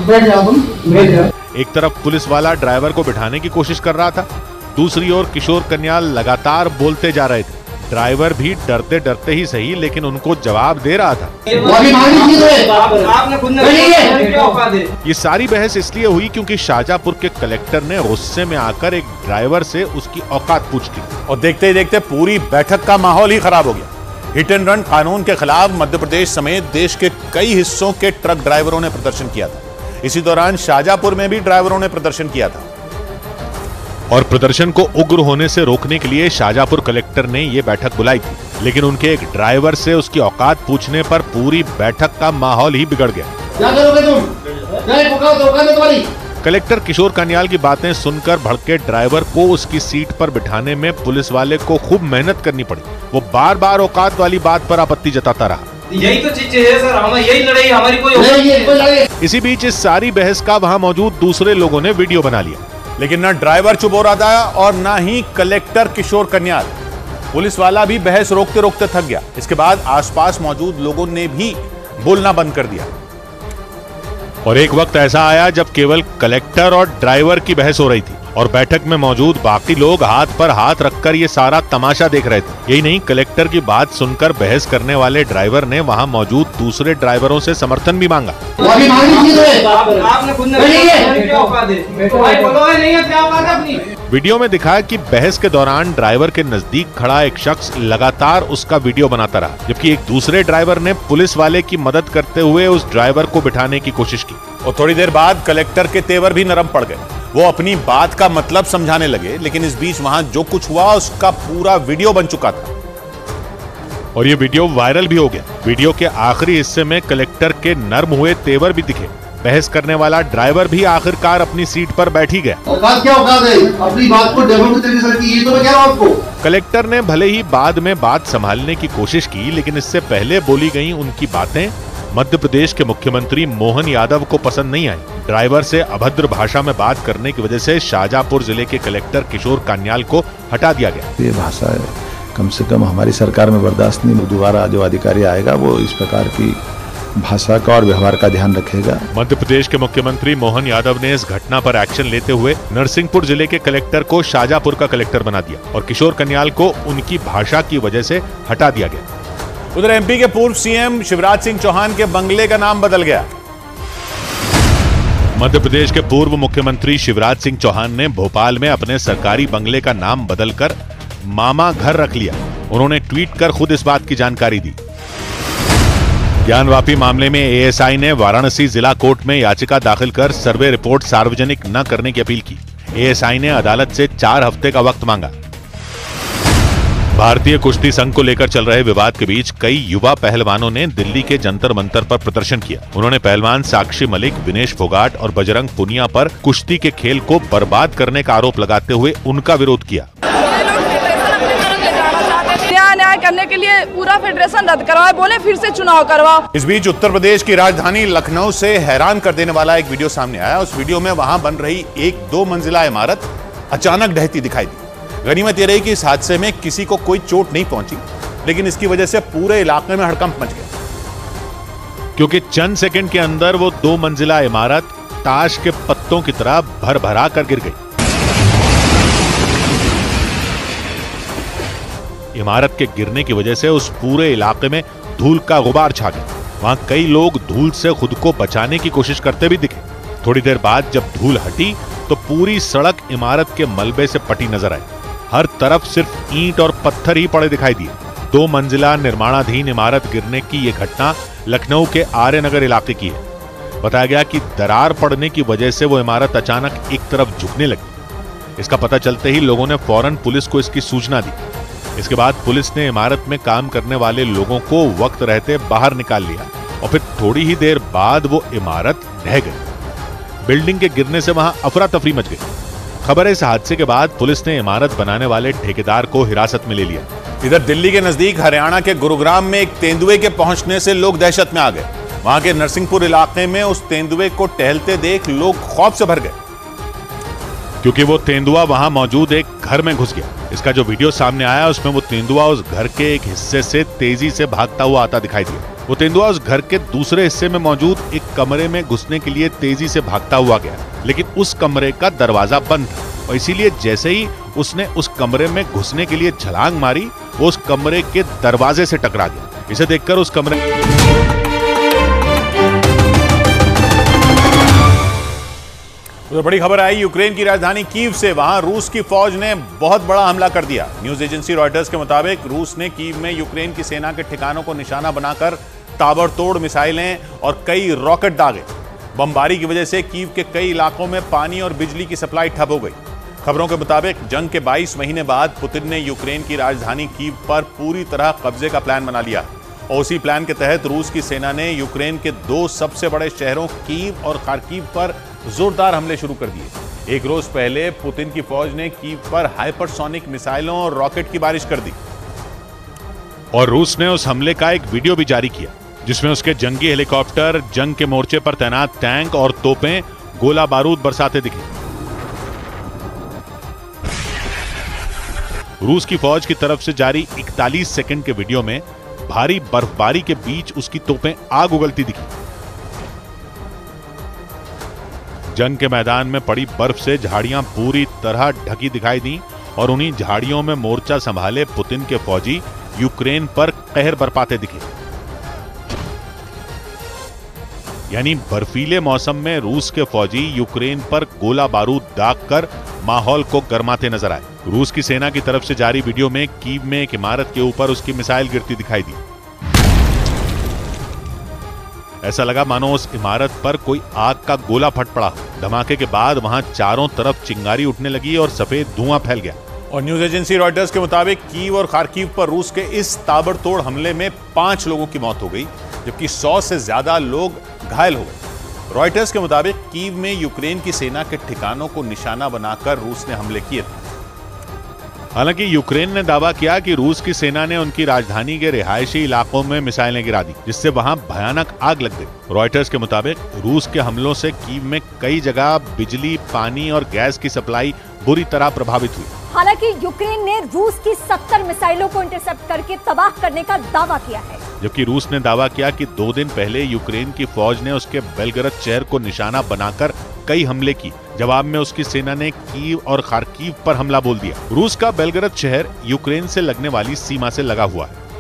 एक तरफ पुलिस वाला ड्राइवर को बिठाने की कोशिश कर रहा था, दूसरी ओर किशोर कन्याल लगातार बोलते जा रहे थे। ड्राइवर भी डरते डरते ही सही, लेकिन उनको जवाब दे रहा था। ये सारी बहस इसलिए हुई क्योंकि शाजापुर के कलेक्टर ने गुस्से में आकर एक ड्राइवर से उसकी औकात पूछ ली और देखते ही देखते पूरी बैठक का माहौल ही खराब हो गया। हिट एंड रन कानून के खिलाफ मध्य प्रदेश समेत देश के कई हिस्सों के ट्रक ड्राइवरों ने प्रदर्शन किया था। इसी दौरान शाजापुर में भी ड्राइवरों ने प्रदर्शन किया था और प्रदर्शन को उग्र होने से रोकने के लिए शाजापुर कलेक्टर ने यह बैठक बुलाई थी, लेकिन उनके एक ड्राइवर से उसकी औकात पूछने पर पूरी बैठक का माहौल ही बिगड़ गया। क्या करोगे तुम? तुम्हारी? कलेक्टर किशोर कन्याल की बातें सुनकर भड़के ड्राइवर को उसकी सीट पर बिठाने में पुलिस वाले को खूब मेहनत करनी पड़ी। वो बार बार औकात वाली बात पर आपत्ति जताता रहा। यही तो चीज है सर, हमें यही लड़ाई हमारी कोई। इसी बीच इस सारी बहस का वहां मौजूद दूसरे लोगों ने वीडियो बना लिया, लेकिन न ड्राइवर चुप हो रहा था और न ही कलेक्टर किशोर कन्याल। पुलिस वाला भी बहस रोकते रोकते थक गया। इसके बाद आसपास मौजूद लोगों ने भी बोलना बंद कर दिया और एक वक्त ऐसा आया जब केवल कलेक्टर और ड्राइवर की बहस हो रही थी और बैठक में मौजूद बाकी लोग हाथ पर हाथ रखकर ये सारा तमाशा देख रहे थे। यही नहीं, कलेक्टर की बात सुनकर बहस करने वाले ड्राइवर ने वहां मौजूद दूसरे ड्राइवरों से समर्थन भी मांगा। वीडियो में दिखाया कि बहस के दौरान ड्राइवर के नजदीक खड़ा एक शख्स लगातार उसका वीडियो बनाता रहा, जबकि एक दूसरे ड्राइवर ने पुलिस वाले की मदद करते हुए उस ड्राइवर को बिठाने की कोशिश की और थोड़ी देर बाद कलेक्टर के तेवर भी नरम पड़ गए। वो अपनी बात का मतलब समझाने लगे, लेकिन इस बीच वहां जो कुछ हुआ उसका पूरा वीडियो बन चुका था और ये वीडियो वायरल भी हो गया। वीडियो के आखिरी हिस्से में कलेक्टर के नर्म हुए तेवर भी दिखे। बहस करने वाला ड्राइवर भी आखिरकार अपनी सीट पर बैठ ही गया। औकात क्या औकात है? अपनी बात को डेमोक्रेटिक तरीके से रखिए, ये तो मैं कह रहा हूं आपको। कलेक्टर ने भले ही बाद में बात संभालने की कोशिश की, लेकिन इससे पहले बोली गई उनकी बातें मध्य प्रदेश के मुख्यमंत्री मोहन यादव को पसंद नहीं आई। ड्राइवर से अभद्र भाषा में बात करने की वजह से शाजापुर जिले के कलेक्टर किशोर कन्याल को हटा दिया गया। ये भाषा कम से कम हमारी सरकार में बर्दाश्त नहीं। दोबारा जो अधिकारी आएगा वो इस प्रकार की भाषा का और व्यवहार का ध्यान रखेगा। मध्य प्रदेश के मुख्यमंत्री मोहन यादव ने इस घटना पर एक्शन लेते हुए नरसिंहपुर जिले के कलेक्टर को शाजापुर का कलेक्टर बना दिया और किशोर कन्याल को उनकी भाषा की वजह से हटा दिया गया। उधर एमपी के पूर्व सीएम शिवराज सिंह चौहान के बंगले का नाम बदल गया। मध्य प्रदेश के पूर्व मुख्यमंत्री शिवराज सिंह चौहान ने भोपाल में अपने सरकारी बंगले का नाम बदलकर मामा घर रख लिया। उन्होंने ट्वीट कर खुद इस बात की जानकारी दी। ज्ञानवापी मामले में एएसआई ने वाराणसी जिला कोर्ट में याचिका दाखिल कर सर्वे रिपोर्ट सार्वजनिक न करने की अपील की। एएसआई ने अदालत से 4 हफ्ते का वक्त मांगा। भारतीय कुश्ती संघ को लेकर चल रहे विवाद के बीच कई युवा पहलवानों ने दिल्ली के जंतर मंतर पर प्रदर्शन किया। उन्होंने पहलवान साक्षी मलिक, विनेश फोगाट और बजरंग पुनिया पर कुश्ती के खेल को बर्बाद करने का आरोप लगाते हुए उनका विरोध किया। न्याय करने के लिए पूरा फेडरेशन रद्द करवाए, बोले फिर से चुनाव करवाओ। इस बीच उत्तर प्रदेश की राजधानी लखनऊ से हैरान कर देने वाला एक वीडियो सामने आया। उस वीडियो में वहां बन रही एक 2 मंजिला इमारत अचानक ढहती दिखाई दी। गनीमत यह रही कि इस हादसे में किसी को कोई चोट नहीं पहुंची, लेकिन इसकी वजह से पूरे इलाके में हड़कंप मच गया, क्योंकि चंद सेकंड के अंदर वो 2 मंजिला इमारत ताश के पत्तों की तरह भर भरा कर गिर गई। इमारत के गिरने की वजह से उस पूरे इलाके में धूल का गुबार छा गया। वहां कई लोग धूल से खुद को बचाने की कोशिश करते भी दिखे। थोड़ी देर बाद जब धूल हटी तो पूरी सड़क इमारत के मलबे से पटी नजर आई। हर तरफ सिर्फ ईंट और पत्थर ही पड़े दिखाई दिए। 2 मंजिला निर्माणाधीन इमारत गिरने की यह घटना लखनऊ के आर्यनगर इलाके की है। बताया गया कि दरार पड़ने की वजह से वो इमारत अचानक एक तरफ झुकने लगी। इसका पता चलते ही लोगों ने फौरन पुलिस को इसकी सूचना दी। इसके बाद पुलिस ने इमारत में काम करने वाले लोगों को वक्त रहते बाहर निकाल लिया और फिर थोड़ी ही देर बाद वो इमारत ढह गई। बिल्डिंग के गिरने से वहां अफरा तफरी मच गई। खबर है इस हादसे के बाद पुलिस ने इमारत बनाने वाले ठेकेदार को हिरासत में ले लिया। इधर दिल्ली के नजदीक हरियाणा के गुरुग्राम में एक तेंदुए के पहुंचने से लोग दहशत में आ गए। वहां के नरसिंहपुर इलाके में उस तेंदुए को टहलते देख लोग खौफ से भर गए, क्योंकि वो तेंदुआ वहां मौजूद एक घर में घुस गया। इसका जो वीडियो सामने आया उसमें वो तेंदुआ उस घर के एक हिस्से से तेजी से भागता हुआ आता दिखाई दिया। वो तेंदुआ उस घर के दूसरे हिस्से में मौजूद एक कमरे में घुसने के लिए तेजी से भागता हुआ गया, लेकिन उस कमरे का दरवाजा बंद था और इसीलिए जैसे ही उसने उस कमरे में घुसने के लिए छलांग मारी, वो उस कमरे के दरवाजे से टकरा गया। इसे देखकर उस कमरे तो बड़ी खबर आई यूक्रेन की राजधानी कीव से। वहां रूस की फौज ने बहुत बड़ा हमला कर दिया। न्यूज एजेंसी रॉयटर्स के मुताबिक रूस ने कीव में यूक्रेन की सेना के ठिकानों को निशाना बनाकर ताबड़तोड़ मिसाइलें और कई रॉकेट दागे। बमबारी की वजह से कीव के कई इलाकों में पानी और बिजली की सप्लाई ठप हो गई। खबरों के मुताबिक जंग के 22 महीने बाद पुतिन ने यूक्रेन की राजधानी कीव पर पूरी तरह कब्जे का प्लान बना लिया और उसी प्लान के तहत रूस की सेना ने यूक्रेन के 2 सबसे बड़े शहरों कीव और खार्किव पर जोरदार हमले शुरू कर दिए। एक रोज पहले पुतिन की फौज ने कीव पर हाइपरसोनिक मिसाइलों और रॉकेट की बारिश कर दी और रूस ने उस हमले का एक वीडियो भी जारी किया, जिसमें उसके जंगी हेलीकॉप्टर, जंग के मोर्चे पर तैनात टैंक और तोपें गोला बारूद बरसाते दिखे। रूस की फौज की तरफ से जारी 41 सेकंड के वीडियो में भारी बर्फबारी के बीच उसकी तोपें आग उगलती दिखी। जंग के मैदान में पड़ी बर्फ से झाड़ियां पूरी तरह ढकी दिखाई दी और उन्हीं झाड़ियों में मोर्चा संभाले पुतिन के फौजी यूक्रेन पर कहर बरपाते दिखे। यानी बर्फीले मौसम में रूस के फौजी यूक्रेन पर गोला बारूद दागकर माहौल को गरमाते नजर आए। रूस की सेना की तरफ से जारी वीडियो में कीव में एक इमारत के ऊपर उसकी मिसाइल गिरती दिखाई दी। ऐसा लगा मानो उस इमारत पर कोई आग का गोला फट पड़ा। धमाके के बाद वहां चारों तरफ चिंगारी उठने लगी और सफेद धुआं फैल गया। और न्यूज एजेंसी रॉयटर्स के मुताबिक कीव और खार्किव पर रूस के इस ताबड़तोड़ हमले में 5 लोगों की मौत हो गई, जबकि 100 से ज्यादा लोग घायल हो गए। रॉयटर्स के मुताबिक कीव में यूक्रेन की सेना के ठिकानों को निशाना बनाकर रूस ने हमले किए थे। हालांकि यूक्रेन ने दावा किया कि रूस की सेना ने उनकी राजधानी के रिहायशी इलाकों में मिसाइलें गिरा दी, जिससे वहां भयानक आग लग गई। रॉयटर्स के मुताबिक रूस के हमलों से कीव में कई जगह बिजली, पानी और गैस की सप्लाई बुरी तरह प्रभावित हुई। हालांकि यूक्रेन ने रूस की 70 मिसाइलों को इंटरसेप्ट करके तबाह करने का दावा किया है, जबकि रूस ने दावा किया कि 2 दिन पहले यूक्रेन की फौज ने उसके बेलगरद शहर को निशाना बनाकर कई हमले की। जवाब में उसकी सेना ने कीव और खार्किव पर हमला बोल दिया। रूस का बेलगरद शहर यूक्रेन से लगने वाली सीमा से लगा हुआ है।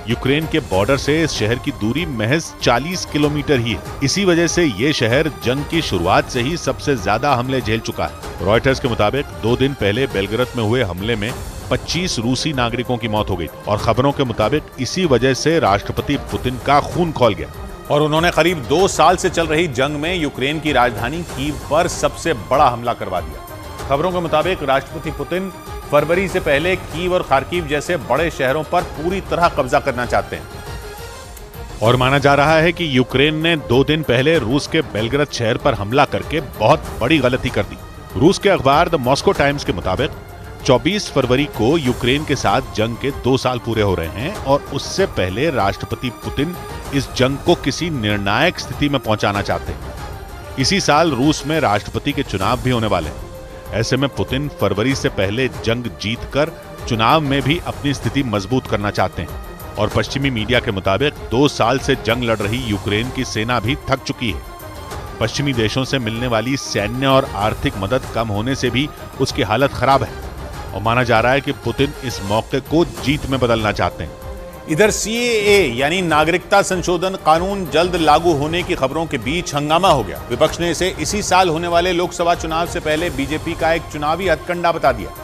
यूक्रेन के बॉर्डर से इस शहर की दूरी महज 40 किलोमीटर ही है। इसी वजह से ये शहर जंग की शुरुआत से ही सबसे ज्यादा हमले झेल चुका है। रॉयटर्स के मुताबिक 2 दिन पहले बेलग्राद में हुए हमले में 25 रूसी नागरिकों की मौत हो गई और खबरों के मुताबिक इसी वजह से राष्ट्रपति पुतिन का खून खौल गया और उन्होंने करीब 2 साल से चल रही जंग में यूक्रेन की राजधानी कीव पर सबसे बड़ा हमला करवा दिया। खबरों के मुताबिक राष्ट्रपति पुतिन फरवरी से पहले कीव और खार्किव जैसे बड़े शहरों पर पूरी तरह कब्जा करना चाहते हैं और माना जा रहा है कि यूक्रेन ने 2 दिन पहले रूस के बेलग्राद शहर पर हमला करके बहुत बड़ी गलती कर दी। रूस के अखबार द मॉस्को टाइम्स के मुताबिक 24 फरवरी को यूक्रेन के साथ जंग के 2 साल पूरे हो रहे हैं और उससे पहले राष्ट्रपति पुतिन इस जंग को किसी निर्णायक स्थिति में पहुंचाना चाहते हैं। इसी साल रूस में राष्ट्रपति के चुनाव भी होने वाले हैं। ऐसे में पुतिन फरवरी से पहले जंग जीतकर चुनाव में भी अपनी स्थिति मजबूत करना चाहते हैं और पश्चिमी मीडिया के मुताबिक 2 साल से जंग लड़ रही यूक्रेन की सेना भी थक चुकी है। पश्चिमी देशों से मिलने वाली सैन्य और आर्थिक मदद कम होने से भी उसकी हालत खराब है और माना जा रहा है कि पुतिन इस मौके को जीत में बदलना चाहते हैं। इधर सीएए यानी नागरिकता संशोधन कानून जल्द लागू होने की खबरों के बीच हंगामा हो गया। विपक्ष ने इसे इसी साल होने वाले लोकसभा चुनाव से पहले बीजेपी का एक चुनावी हथकंडा बता दिया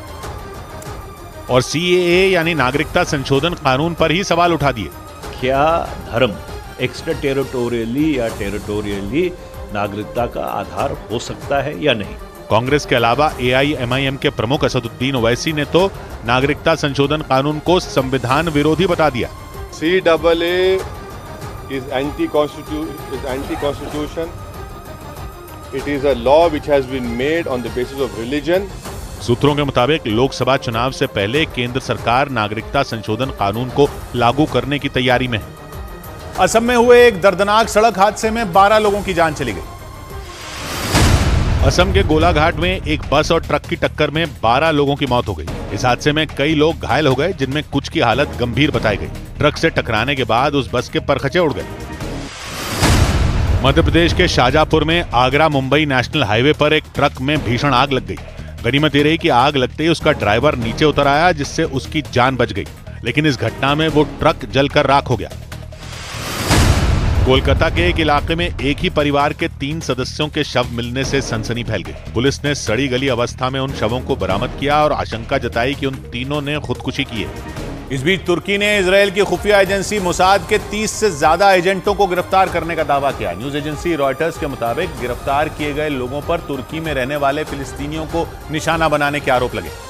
और सीएए यानी नागरिकता संशोधन कानून पर ही सवाल उठा दिए। क्या धर्म एक्स्ट्रा टेरिटोरियली या टेरिटोरियली नागरिकता का आधार हो सकता है या नहीं? कांग्रेस के अलावा एआईएमआईएम के प्रमुख असदुद्दीन ओवैसी ने तो नागरिकता संशोधन कानून को संविधान विरोधी बता दिया। CAA is anti-constitution. It is a law which has been made on the basis of religion. सूत्रों के मुताबिक लोकसभा चुनाव से पहले केंद्र सरकार नागरिकता संशोधन कानून को लागू करने की तैयारी में है। असम में हुए एक दर्दनाक सड़क हादसे में 12 लोगों की जान चली गई। असम के गोलाघाट में एक बस और ट्रक की टक्कर में 12 लोगों की मौत हो गई। इस हादसे में कई लोग घायल हो गए, जिनमें कुछ की हालत गंभीर बताई गई। ट्रक से टकराने के बाद उस बस के परखचे उड़ गए। मध्य प्रदेश के शाहजहांपुर में आगरा मुंबई नेशनल हाईवे पर एक ट्रक में भीषण आग लग गई। गनीमत ये रही कि आग लगते ही उसका ड्राइवर नीचे उतर आया, जिससे उसकी जान बच गई, लेकिन इस घटना में वो ट्रक जलकर राख हो गया। कोलकाता के एक इलाके में एक ही परिवार के 3 सदस्यों के शव मिलने से सनसनी फैल गई। पुलिस ने सड़ी गली अवस्था में उन शवों को बरामद किया और आशंका जताई कि उन तीनों ने खुदकुशी की है। इस बीच तुर्की ने इजरायल की खुफिया एजेंसी मोसाद के 30 से ज्यादा एजेंटों को गिरफ्तार करने का दावा किया। न्यूज एजेंसी रॉयटर्स के मुताबिक गिरफ्तार किए गए लोगों पर तुर्की में रहने वाले फिलिस्तीनियों को निशाना बनाने के आरोप लगे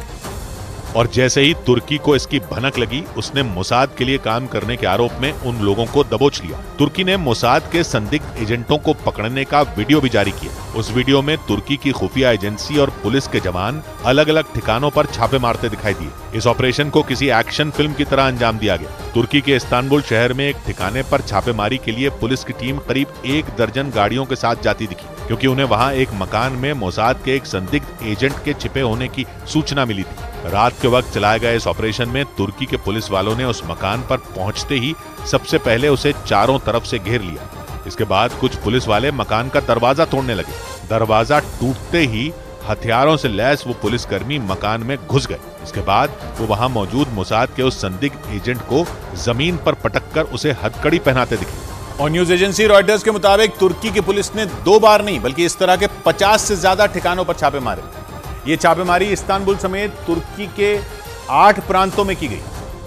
और जैसे ही तुर्की को इसकी भनक लगी, उसने मोसाद के लिए काम करने के आरोप में उन लोगों को दबोच लिया। तुर्की ने मोसाद के संदिग्ध एजेंटों को पकड़ने का वीडियो भी जारी किया। उस वीडियो में तुर्की की खुफिया एजेंसी और पुलिस के जवान अलग अलग ठिकानों पर छापे मारते दिखाई दिए। इस ऑपरेशन को किसी एक्शन फिल्म की तरह अंजाम दिया गया। तुर्की के इस्तांबुल शहर में एक ठिकाने पर छापेमारी के लिए पुलिस की टीम करीब 1 दर्जन गाड़ियों के साथ जाती दिखी, क्योंकि उन्हें वहां एक मकान में मोसाद के एक संदिग्ध एजेंट के छिपे होने की सूचना मिली थी। रात के वक्त चलाए गए इस ऑपरेशन में तुर्की के पुलिस वालों ने उस मकान पर पहुंचते ही सबसे पहले उसे चारों तरफ से घेर लिया। इसके बाद कुछ पुलिस वाले मकान का दरवाजा तोड़ने लगे। दरवाजा टूटते ही हथियारों से लैस वो पुलिसकर्मी मकान में घुस गए। इसके बाद वो वहां मौजूद मोसाद के उस संदिग्ध एजेंट को जमीन पर पटककर उसे हथकड़ी पहनाते दिखे। और न्यूज एजेंसी रॉयटर्स के मुताबिक तुर्की की पुलिस ने 2 बार नहीं बल्कि इस तरह के 50 से ज्यादा ठिकानों पर छापे मारे। ये छापेमारी इस्तांबुल समेत तुर्की के 8 प्रांतों में की गई,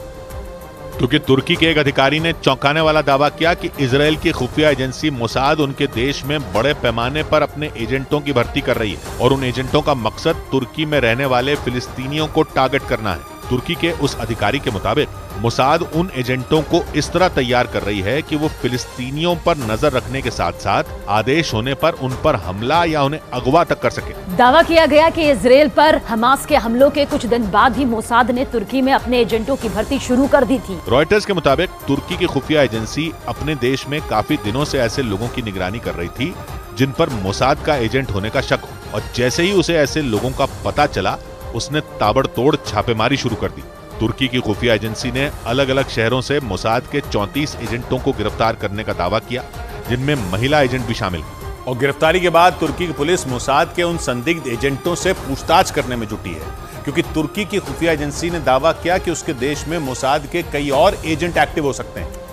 क्योंकि तुर्की के एक अधिकारी ने चौंकाने वाला दावा किया कि इजरायल की खुफिया एजेंसी मोसाद उनके देश में बड़े पैमाने पर अपने एजेंटों की भर्ती कर रही है और उन एजेंटों का मकसद तुर्की में रहने वाले फिलिस्तीनियों को टारगेट करना है। तुर्की के उस अधिकारी के मुताबिक मोसाद उन एजेंटों को इस तरह तैयार कर रही है कि वो फिलिस्तीनियों पर नजर रखने के साथ साथ आदेश होने पर उन पर हमला या उन्हें अगवा तक कर सके। दावा किया गया कि इजरायल पर हमास के हमलों के कुछ दिन बाद ही मोसाद ने तुर्की में अपने एजेंटों की भर्ती शुरू कर दी थी। रॉयटर्स के मुताबिक तुर्की की खुफिया एजेंसी अपने देश में काफी दिनों से ऐसे लोगों की निगरानी कर रही थी जिन पर मोसाद का एजेंट होने का शक हो, और जैसे ही उसे ऐसे लोगों का पता चला उसने ताबड़तोड़ छापेमारी शुरू कर दी। तुर्की की खुफिया एजेंसी ने अलग अलग शहरों से मोसाद के 34 एजेंटों को गिरफ्तार करने का दावा किया, जिनमें महिला एजेंट भी शामिल हैं। और गिरफ्तारी के बाद तुर्की की पुलिस मोसाद के उन संदिग्ध एजेंटों से पूछताछ करने में जुटी है क्योंकि तुर्की की खुफिया एजेंसी ने दावा किया कि उसके देश में मोसाद के कई और एजेंट एक्टिव हो सकते हैं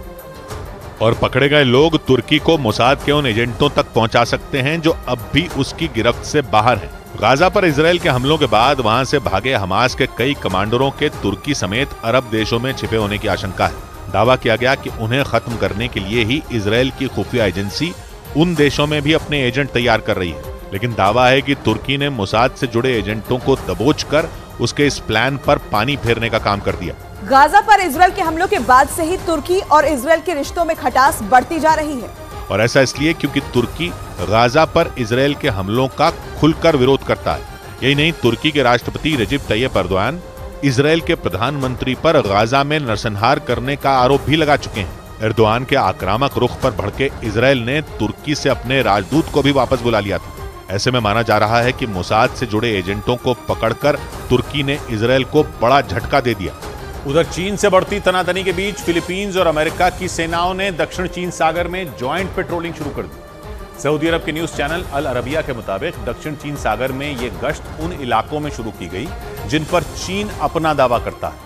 और पकड़े गए लोग तुर्की को मोसाद के उन एजेंटों तक पहुंचा सकते हैं जो अब भी उसकी गिरफ्त से बाहर हैं। गाजा पर इजरायल के हमलों के बाद वहां से भागे हमास के कई कमांडरों के तुर्की समेत अरब देशों में छिपे होने की आशंका है। दावा किया गया कि उन्हें खत्म करने के लिए ही इजरायल की खुफिया एजेंसी उन देशों में भी अपने एजेंट तैयार कर रही है, लेकिन दावा है कि तुर्की ने मोसाद से जुड़े एजेंटों को दबोच कर उसके इस प्लान पर पानी फेरने का काम कर दिया। गाजा पर इजरायल के हमलों के बाद से ही तुर्की और इजरायल के रिश्तों में खटास बढ़ती जा रही है और ऐसा इसलिए क्योंकि तुर्की गाजा पर इजरायल के हमलों का खुलकर विरोध करता है। यही नहीं, तुर्की के राष्ट्रपति रजीब तैयब एर्दोआन इजरायल के प्रधानमंत्री पर गाजा में नरसंहार करने का आरोप भी लगा चुके हैं। एर्दोआन के आक्रामक रुख पर भड़के इजरायल ने तुर्की से अपने राजदूत को भी वापस बुला लिया था। ऐसे में माना जा रहा है कि मोसाद से जुड़े एजेंटों को पकड़कर तुर्की ने इजरायल को बड़ा झटका दे दिया। उधर चीन से बढ़ती तनातनी के बीच फिलीपींस और अमेरिका की सेनाओं ने दक्षिण चीन सागर में ज्वाइंट पेट्रोलिंग शुरू कर दी। सऊदी अरब के न्यूज चैनल अल अरबिया के मुताबिक दक्षिण चीन सागर में यह गश्त उन इलाकों में शुरू की गई जिन पर चीन अपना दावा करता है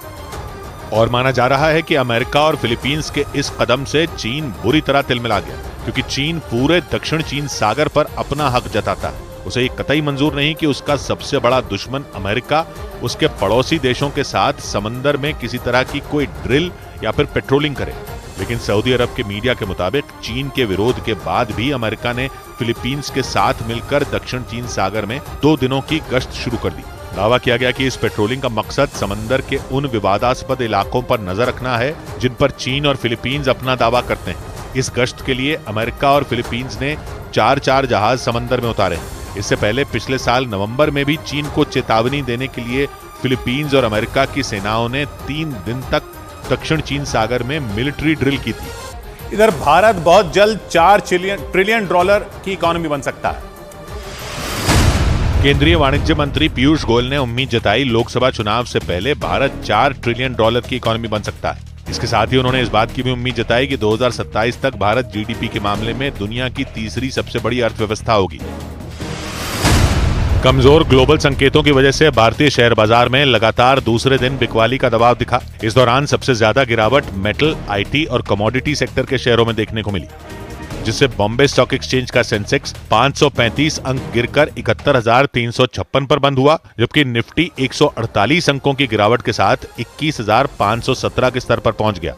और माना जा रहा है कि अमेरिका और फिलीपींस के इस कदम से चीन बुरी तरह तिलमिला गया, क्योंकि चीन पूरे दक्षिण चीन सागर पर अपना हक जताता है। उसे ये कतई मंजूर नहीं कि उसका सबसे बड़ा दुश्मन अमेरिका उसके पड़ोसी देशों के साथ समंदर में किसी तरह की कोई ड्रिल या फिर पेट्रोलिंग करे। लेकिन सऊदी अरब के मीडिया के मुताबिक चीन के विरोध के बाद भी अमेरिका ने फिलीपींस के साथ मिलकर दक्षिण चीन सागर में 2 दिनों की गश्त शुरू कर दी। दावा किया गया कि इस पेट्रोलिंग का मकसद समंदर के उन विवादास्पद इलाकों पर नजर रखना है जिन पर चीन और फिलीपींस अपना दावा करते हैं। इस गश्त के लिए अमेरिका और फिलीपींस ने 4 जहाज समंदर में उतारे। इससे पहले पिछले साल नवंबर में भी चीन को चेतावनी देने के लिए फिलीपींस और अमेरिका की सेनाओं ने 3 दिन तक दक्षिण चीन सागर में मिलिट्री ड्रिल की थी। इधर भारत बहुत जल्द $4 ट्रिलियन की इकोनॉमी बन सकता है। केंद्रीय वाणिज्य मंत्री पीयूष गोयल ने उम्मीद जताई लोकसभा चुनाव से पहले भारत $4 ट्रिलियन की इकोनॉमी बन सकता है। इसके साथ ही उन्होंने इस बात की भी उम्मीद जताई कि 2027 तक भारत जीडीपी के मामले में दुनिया की तीसरी सबसे बड़ी अर्थव्यवस्था होगी। कमजोर ग्लोबल संकेतों की वजह से भारतीय शेयर बाजार में लगातार दूसरे दिन बिकवाली का दबाव दिखा। इस दौरान सबसे ज्यादा गिरावट मेटल, आईटी और कमोडिटी सेक्टर के शेयरों में देखने को मिली, जिससे बॉम्बे स्टॉक एक्सचेंज का सेंसेक्स 535 अंक गिरकर 71,356 पर बंद हुआ, जबकि निफ्टी 148 अंकों की गिरावट के साथ 21,517 के स्तर पर पहुंच गया।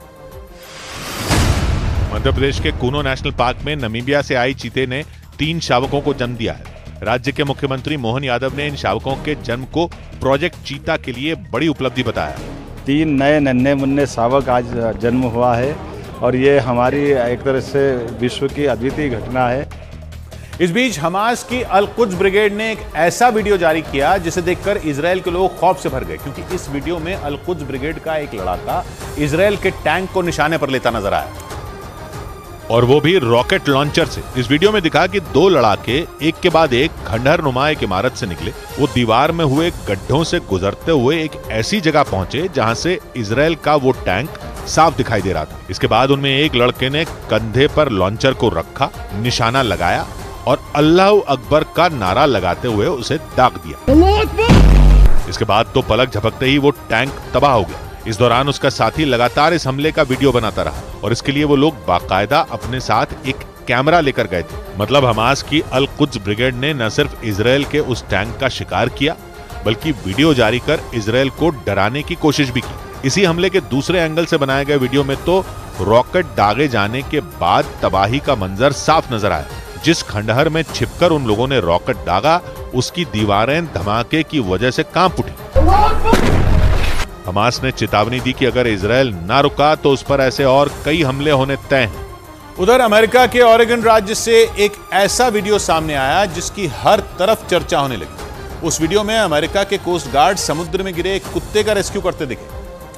मध्य प्रदेश के कूनो नेशनल पार्क में नामीबिया से आई चीते ने 3 शावकों को जन्म दिया है। राज्य के मुख्यमंत्री मोहन यादव ने इन शावकों के जन्म को प्रोजेक्ट चीता के लिए बड़ी उपलब्धि बताया। 3 नए नन्हे मुन्ने शावक आज जन्म हुआ है और ये हमारी एक तरह से विश्व की अद्वितीय घटना है। इस बीच हमास की अल कुद्स ब्रिगेड ने एक ऐसा वीडियो जारी किया जिसे देखकर इजरायल के लोग खौफ से भर गए, क्योंकि इस वीडियो में अल कुद्स ब्रिगेड का एक लड़ाका इजरायल के टैंक को निशाने पर लेता नजर आया, और वो भी रॉकेट लॉन्चर से। इस वीडियो में दिखा कि 2 लड़ाके एक के बाद एक खंडहर नुमा एक इमारत से निकले। वो दीवार में हुए गड्ढों से गुजरते हुए एक ऐसी जगह पहुंचे जहां से इजरायल का वो टैंक साफ दिखाई दे रहा था। इसके बाद उनमें एक लड़के ने कंधे पर लॉन्चर को रखा, निशाना लगाया और अल्लाह अकबर का नारा लगाते हुए उसे दाग दिया। इसके बाद तो पलक झपकते ही वो टैंक तबाह हो गया। इस दौरान उसका साथी लगातार इस हमले का वीडियो बनाता रहा और इसके लिए वो लोग बाकायदा अपने साथ एक कैमरा लेकर गए थे। मतलब हमास की अल कुद्स ब्रिगेड ने न सिर्फ इजरायल के उस टैंक का शिकार किया, बल्कि वीडियो जारी कर इजरायल को डराने की कोशिश भी की। इसी हमले के दूसरे एंगल से बनाए गए वीडियो में तो रॉकेट दागे जाने के बाद तबाही का मंजर साफ नजर आया। जिस खंडहर में छिपकर उन लोगों ने रॉकेट दागा, उसकी दीवारें धमाके की वजह से कांप उठी। हमास ने चेतावनी दी कि अगर इजरायल ना रुका तो उस पर ऐसे और कई हमले होने तय हैं। उधर अमेरिका के ऑरेगन राज्य से एक ऐसा वीडियो सामने आया जिसकी हर तरफ चर्चा होने लगी। उस वीडियो में अमेरिका के कोस्ट गार्ड समुद्र में गिरे एक कुत्ते का रेस्क्यू करते दिखे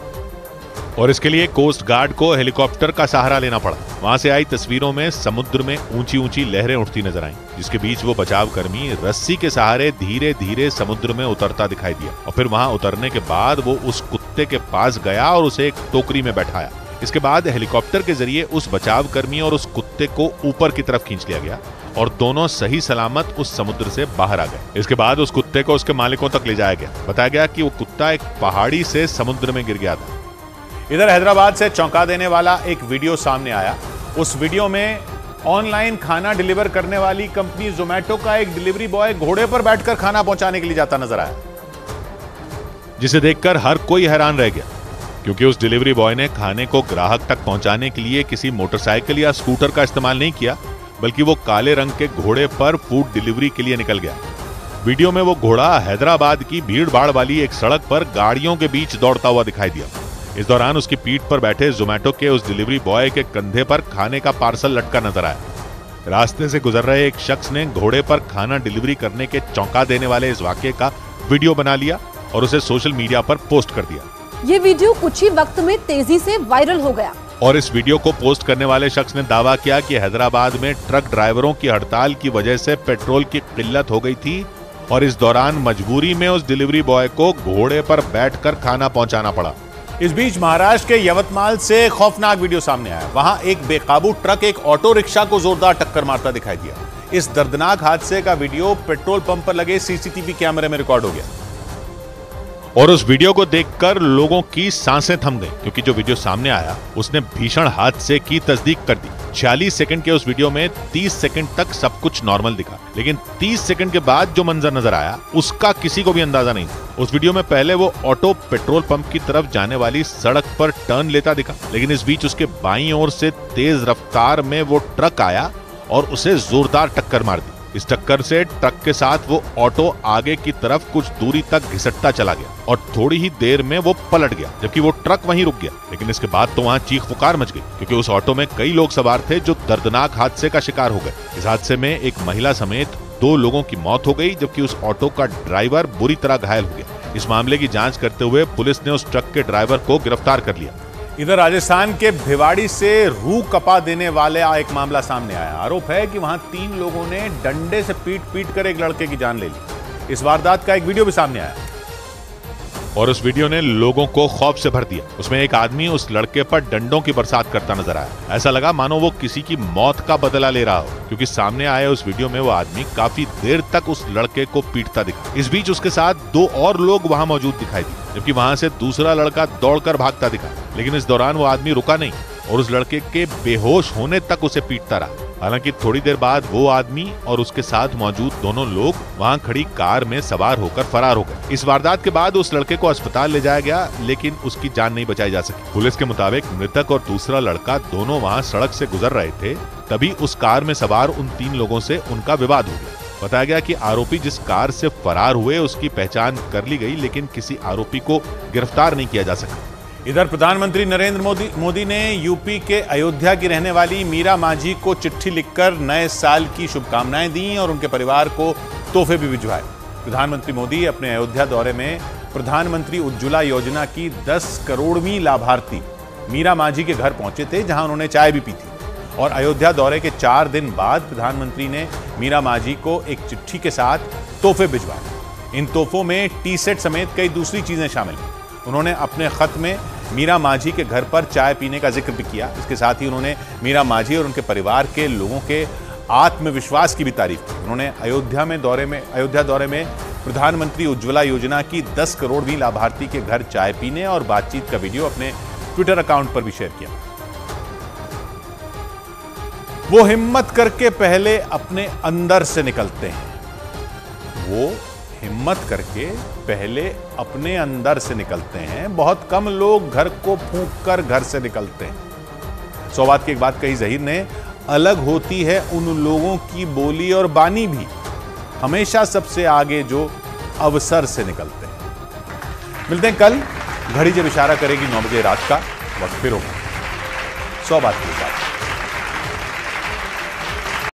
और इसके लिए कोस्ट गार्ड को हेलीकॉप्टर का सहारा लेना पड़ा। वहां से आई तस्वीरों में समुद्र में ऊंची ऊंची लहरें उठती नजर आईं, जिसके बीच वो बचाव कर्मी रस्सी के सहारे धीरे धीरे समुद्र में उतरता दिखाई दिया और फिर वहां उतरने के बाद वो उस कुत्ते के पास गया और उसे एक टोकरी में बैठाया। इसके बाद हेलीकॉप्टर के जरिए उस बचाव कर्मी और उस कुत्ते को ऊपर की तरफ खींच लिया गया। और दोनों सही सलामत उस समुद्र से बाहर आ गए। इसके बाद उस कुत्ते को उसके मालिकों तक ले जाया गया। बताया गया कि वो कुत्ता एक पहाड़ी से समुद्र में गिर गया था। इधर हैदराबाद से चौंका देने वाला एक वीडियो सामने आया। उस वीडियो में ऑनलाइन खाना डिलीवर करने वाली कंपनी जोमैटो का एक डिलीवरी बॉय घोड़े पर बैठकर खाना पहुंचाने के लिए जाता नजर आया, जिसे देखकर हर कोई हैरान रह गया, क्योंकि उस डिलीवरी बॉय ने खाने को ग्राहक तक पहुंचाने के लिए किसी मोटरसाइकिल या स्कूटर का इस्तेमाल नहीं किया, बल्कि वो काले रंग के घोड़े पर फूड डिलीवरी के लिए निकल गया। वीडियो में वो घोड़ा हैदराबाद की भीड़ भाड़ वाली एक सड़क पर गाड़ियों के बीच दौड़ता हुआ दिखाई दिया। इस दौरान उसकी पीठ पर बैठे जोमैटो के उस डिलीवरी बॉय के कंधे पर खाने का पार्सल लटका नजर आया। रास्ते से गुजर रहे एक शख्स ने घोड़े पर खाना डिलीवरी करने के चौंका देने वाले इस वाकये का वीडियो बना लिया और उसे सोशल मीडिया पर पोस्ट कर दिया। ये वीडियो कुछ ही वक्त में तेजी से वायरल हो गया और इस वीडियो को पोस्ट करने वाले शख्स ने दावा किया कि हैदराबाद में ट्रक ड्राइवरों की हड़ताल की वजह से पेट्रोल की किल्लत हो गई थी और इस दौरान मजबूरी में उस डिलीवरी बॉय को घोड़े पर बैठकर खाना पहुंचाना पड़ा। इस बीच महाराष्ट्र के यवतमाल से खौफनाक वीडियो सामने आया। वहां एक बेकाबू ट्रक एक ऑटो रिक्शा को जोरदार टक्कर मारता दिखाई दिया। इस दर्दनाक हादसे का वीडियो पेट्रोल पंप पर लगे सीसीटीवी कैमरे में रिकॉर्ड हो गया और उस वीडियो को देखकर लोगों की सांसें थम गईं, क्योंकि जो वीडियो सामने आया उसने भीषण हादसे की तस्दीक कर दी। 46 सेकंड के उस वीडियो में 30 सेकंड तक सब कुछ नॉर्मल दिखा, लेकिन 30 सेकंड के बाद जो मंजर नजर आया उसका किसी को भी अंदाजा नहीं था। उस वीडियो में पहले वो ऑटो पेट्रोल पंप की तरफ जाने वाली सड़क पर टर्न लेता दिखा, लेकिन इस बीच उसके बाईं ओर से तेज रफ्तार में वो ट्रक आया और उसे जोरदार टक्कर मार दी। इस टक्कर से ट्रक के साथ वो ऑटो आगे की तरफ कुछ दूरी तक घिसटता चला गया और थोड़ी ही देर में वो पलट गया, जबकि वो ट्रक वहीं रुक गया। लेकिन इसके बाद तो वहां चीख पुकार मच गई, क्योंकि उस ऑटो में कई लोग सवार थे जो दर्दनाक हादसे का शिकार हो गए। इस हादसे में एक महिला समेत 2 लोगों की मौत हो गई, जबकि उस ऑटो का ड्राइवर बुरी तरह घायल हो गया। इस मामले की जांच करते हुए पुलिस ने उस ट्रक के ड्राइवर को गिरफ्तार कर लिया। इधर राजस्थान के भिवाड़ी से रूह कपा देने वाले एक मामला सामने आया। आरोप है कि वहां 3 लोगों ने डंडे से पीट कर एक लड़के की जान ले ली। इस वारदात का एक वीडियो भी सामने आया और उस वीडियो ने लोगों को खौफ से भर दिया। उसमें एक आदमी उस लड़के पर डंडों की बरसात करता नजर आया। ऐसा लगा मानो वो किसी की मौत का बदला ले रहा हो, क्योंकि सामने आए उस वीडियो में वो आदमी काफी देर तक उस लड़के को पीटता दिखा। इस बीच उसके साथ 2 और लोग वहां मौजूद दिखाई दिए, जबकि वहां से दूसरा लड़का दौड़कर भागता दिखा। लेकिन इस दौरान वो आदमी रुका नहीं और उस लड़के के बेहोश होने तक उसे पीटता रहा। हालांकि थोड़ी देर बाद वो आदमी और उसके साथ मौजूद दोनों लोग वहां खड़ी कार में सवार होकर फरार हो गए। इस वारदात के बाद उस लड़के को अस्पताल ले जाया गया, लेकिन उसकी जान नहीं बचाई जा सकी। पुलिस के मुताबिक मृतक और दूसरा लड़का दोनों वहां सड़क से गुजर रहे थे, तभी उस कार में सवार उन 3 लोगों से उनका विवाद हो गया। बताया गया कि आरोपी जिस कार से फरार हुए उसकी पहचान कर ली गई, लेकिन किसी आरोपी को गिरफ्तार नहीं किया जा सका। इधर प्रधानमंत्री नरेंद्र मोदी ने यूपी के अयोध्या की रहने वाली मीरा माझी को चिट्ठी लिखकर नए साल की शुभकामनाएं दी और उनके परिवार को तोहफे भी भिजवाए। प्रधानमंत्री मोदी अपने अयोध्या दौरे में प्रधानमंत्री उज्ज्वला योजना की 10 करोड़वीं लाभार्थी मीरा माझी के घर पहुंचे थे, जहां उन्होंने चाय भी पी थी। और अयोध्या दौरे के 4 दिन बाद प्रधानमंत्री ने मीरा माझी को एक चिट्ठी के साथ तोहफे भिजवाए। इन तोहफों में टी सेट समेत कई दूसरी चीजें शामिल हैं। उन्होंने अपने खत में मीरा माझी के घर पर चाय पीने का जिक्र भी किया। इसके साथ ही उन्होंने मीरा माझी और उनके परिवार के लोगों के आत्मविश्वास की भी तारीफ की। उन्होंने अयोध्या दौरे में प्रधानमंत्री उज्ज्वला योजना की 10 करोड़वीं लाभार्थी के घर चाय पीने और बातचीत का वीडियो अपने ट्विटर अकाउंट पर भी शेयर किया। वो हिम्मत करके पहले अपने अंदर से निकलते हैं। वो हिम्मत करके पहले अपने अंदर से निकलते हैं। बहुत कम लोग घर को फूंक कर घर से निकलते हैं। सौवात की एक बात कही ज़हीर ने, अलग होती है उन लोगों की बोली और बानी भी, हमेशा सबसे आगे जो अवसर से निकलते हैं। मिलते हैं कल। घड़ी जब इशारा करेगी 9 बजे रात का, वक्त फिर होगा 100 बात की बात।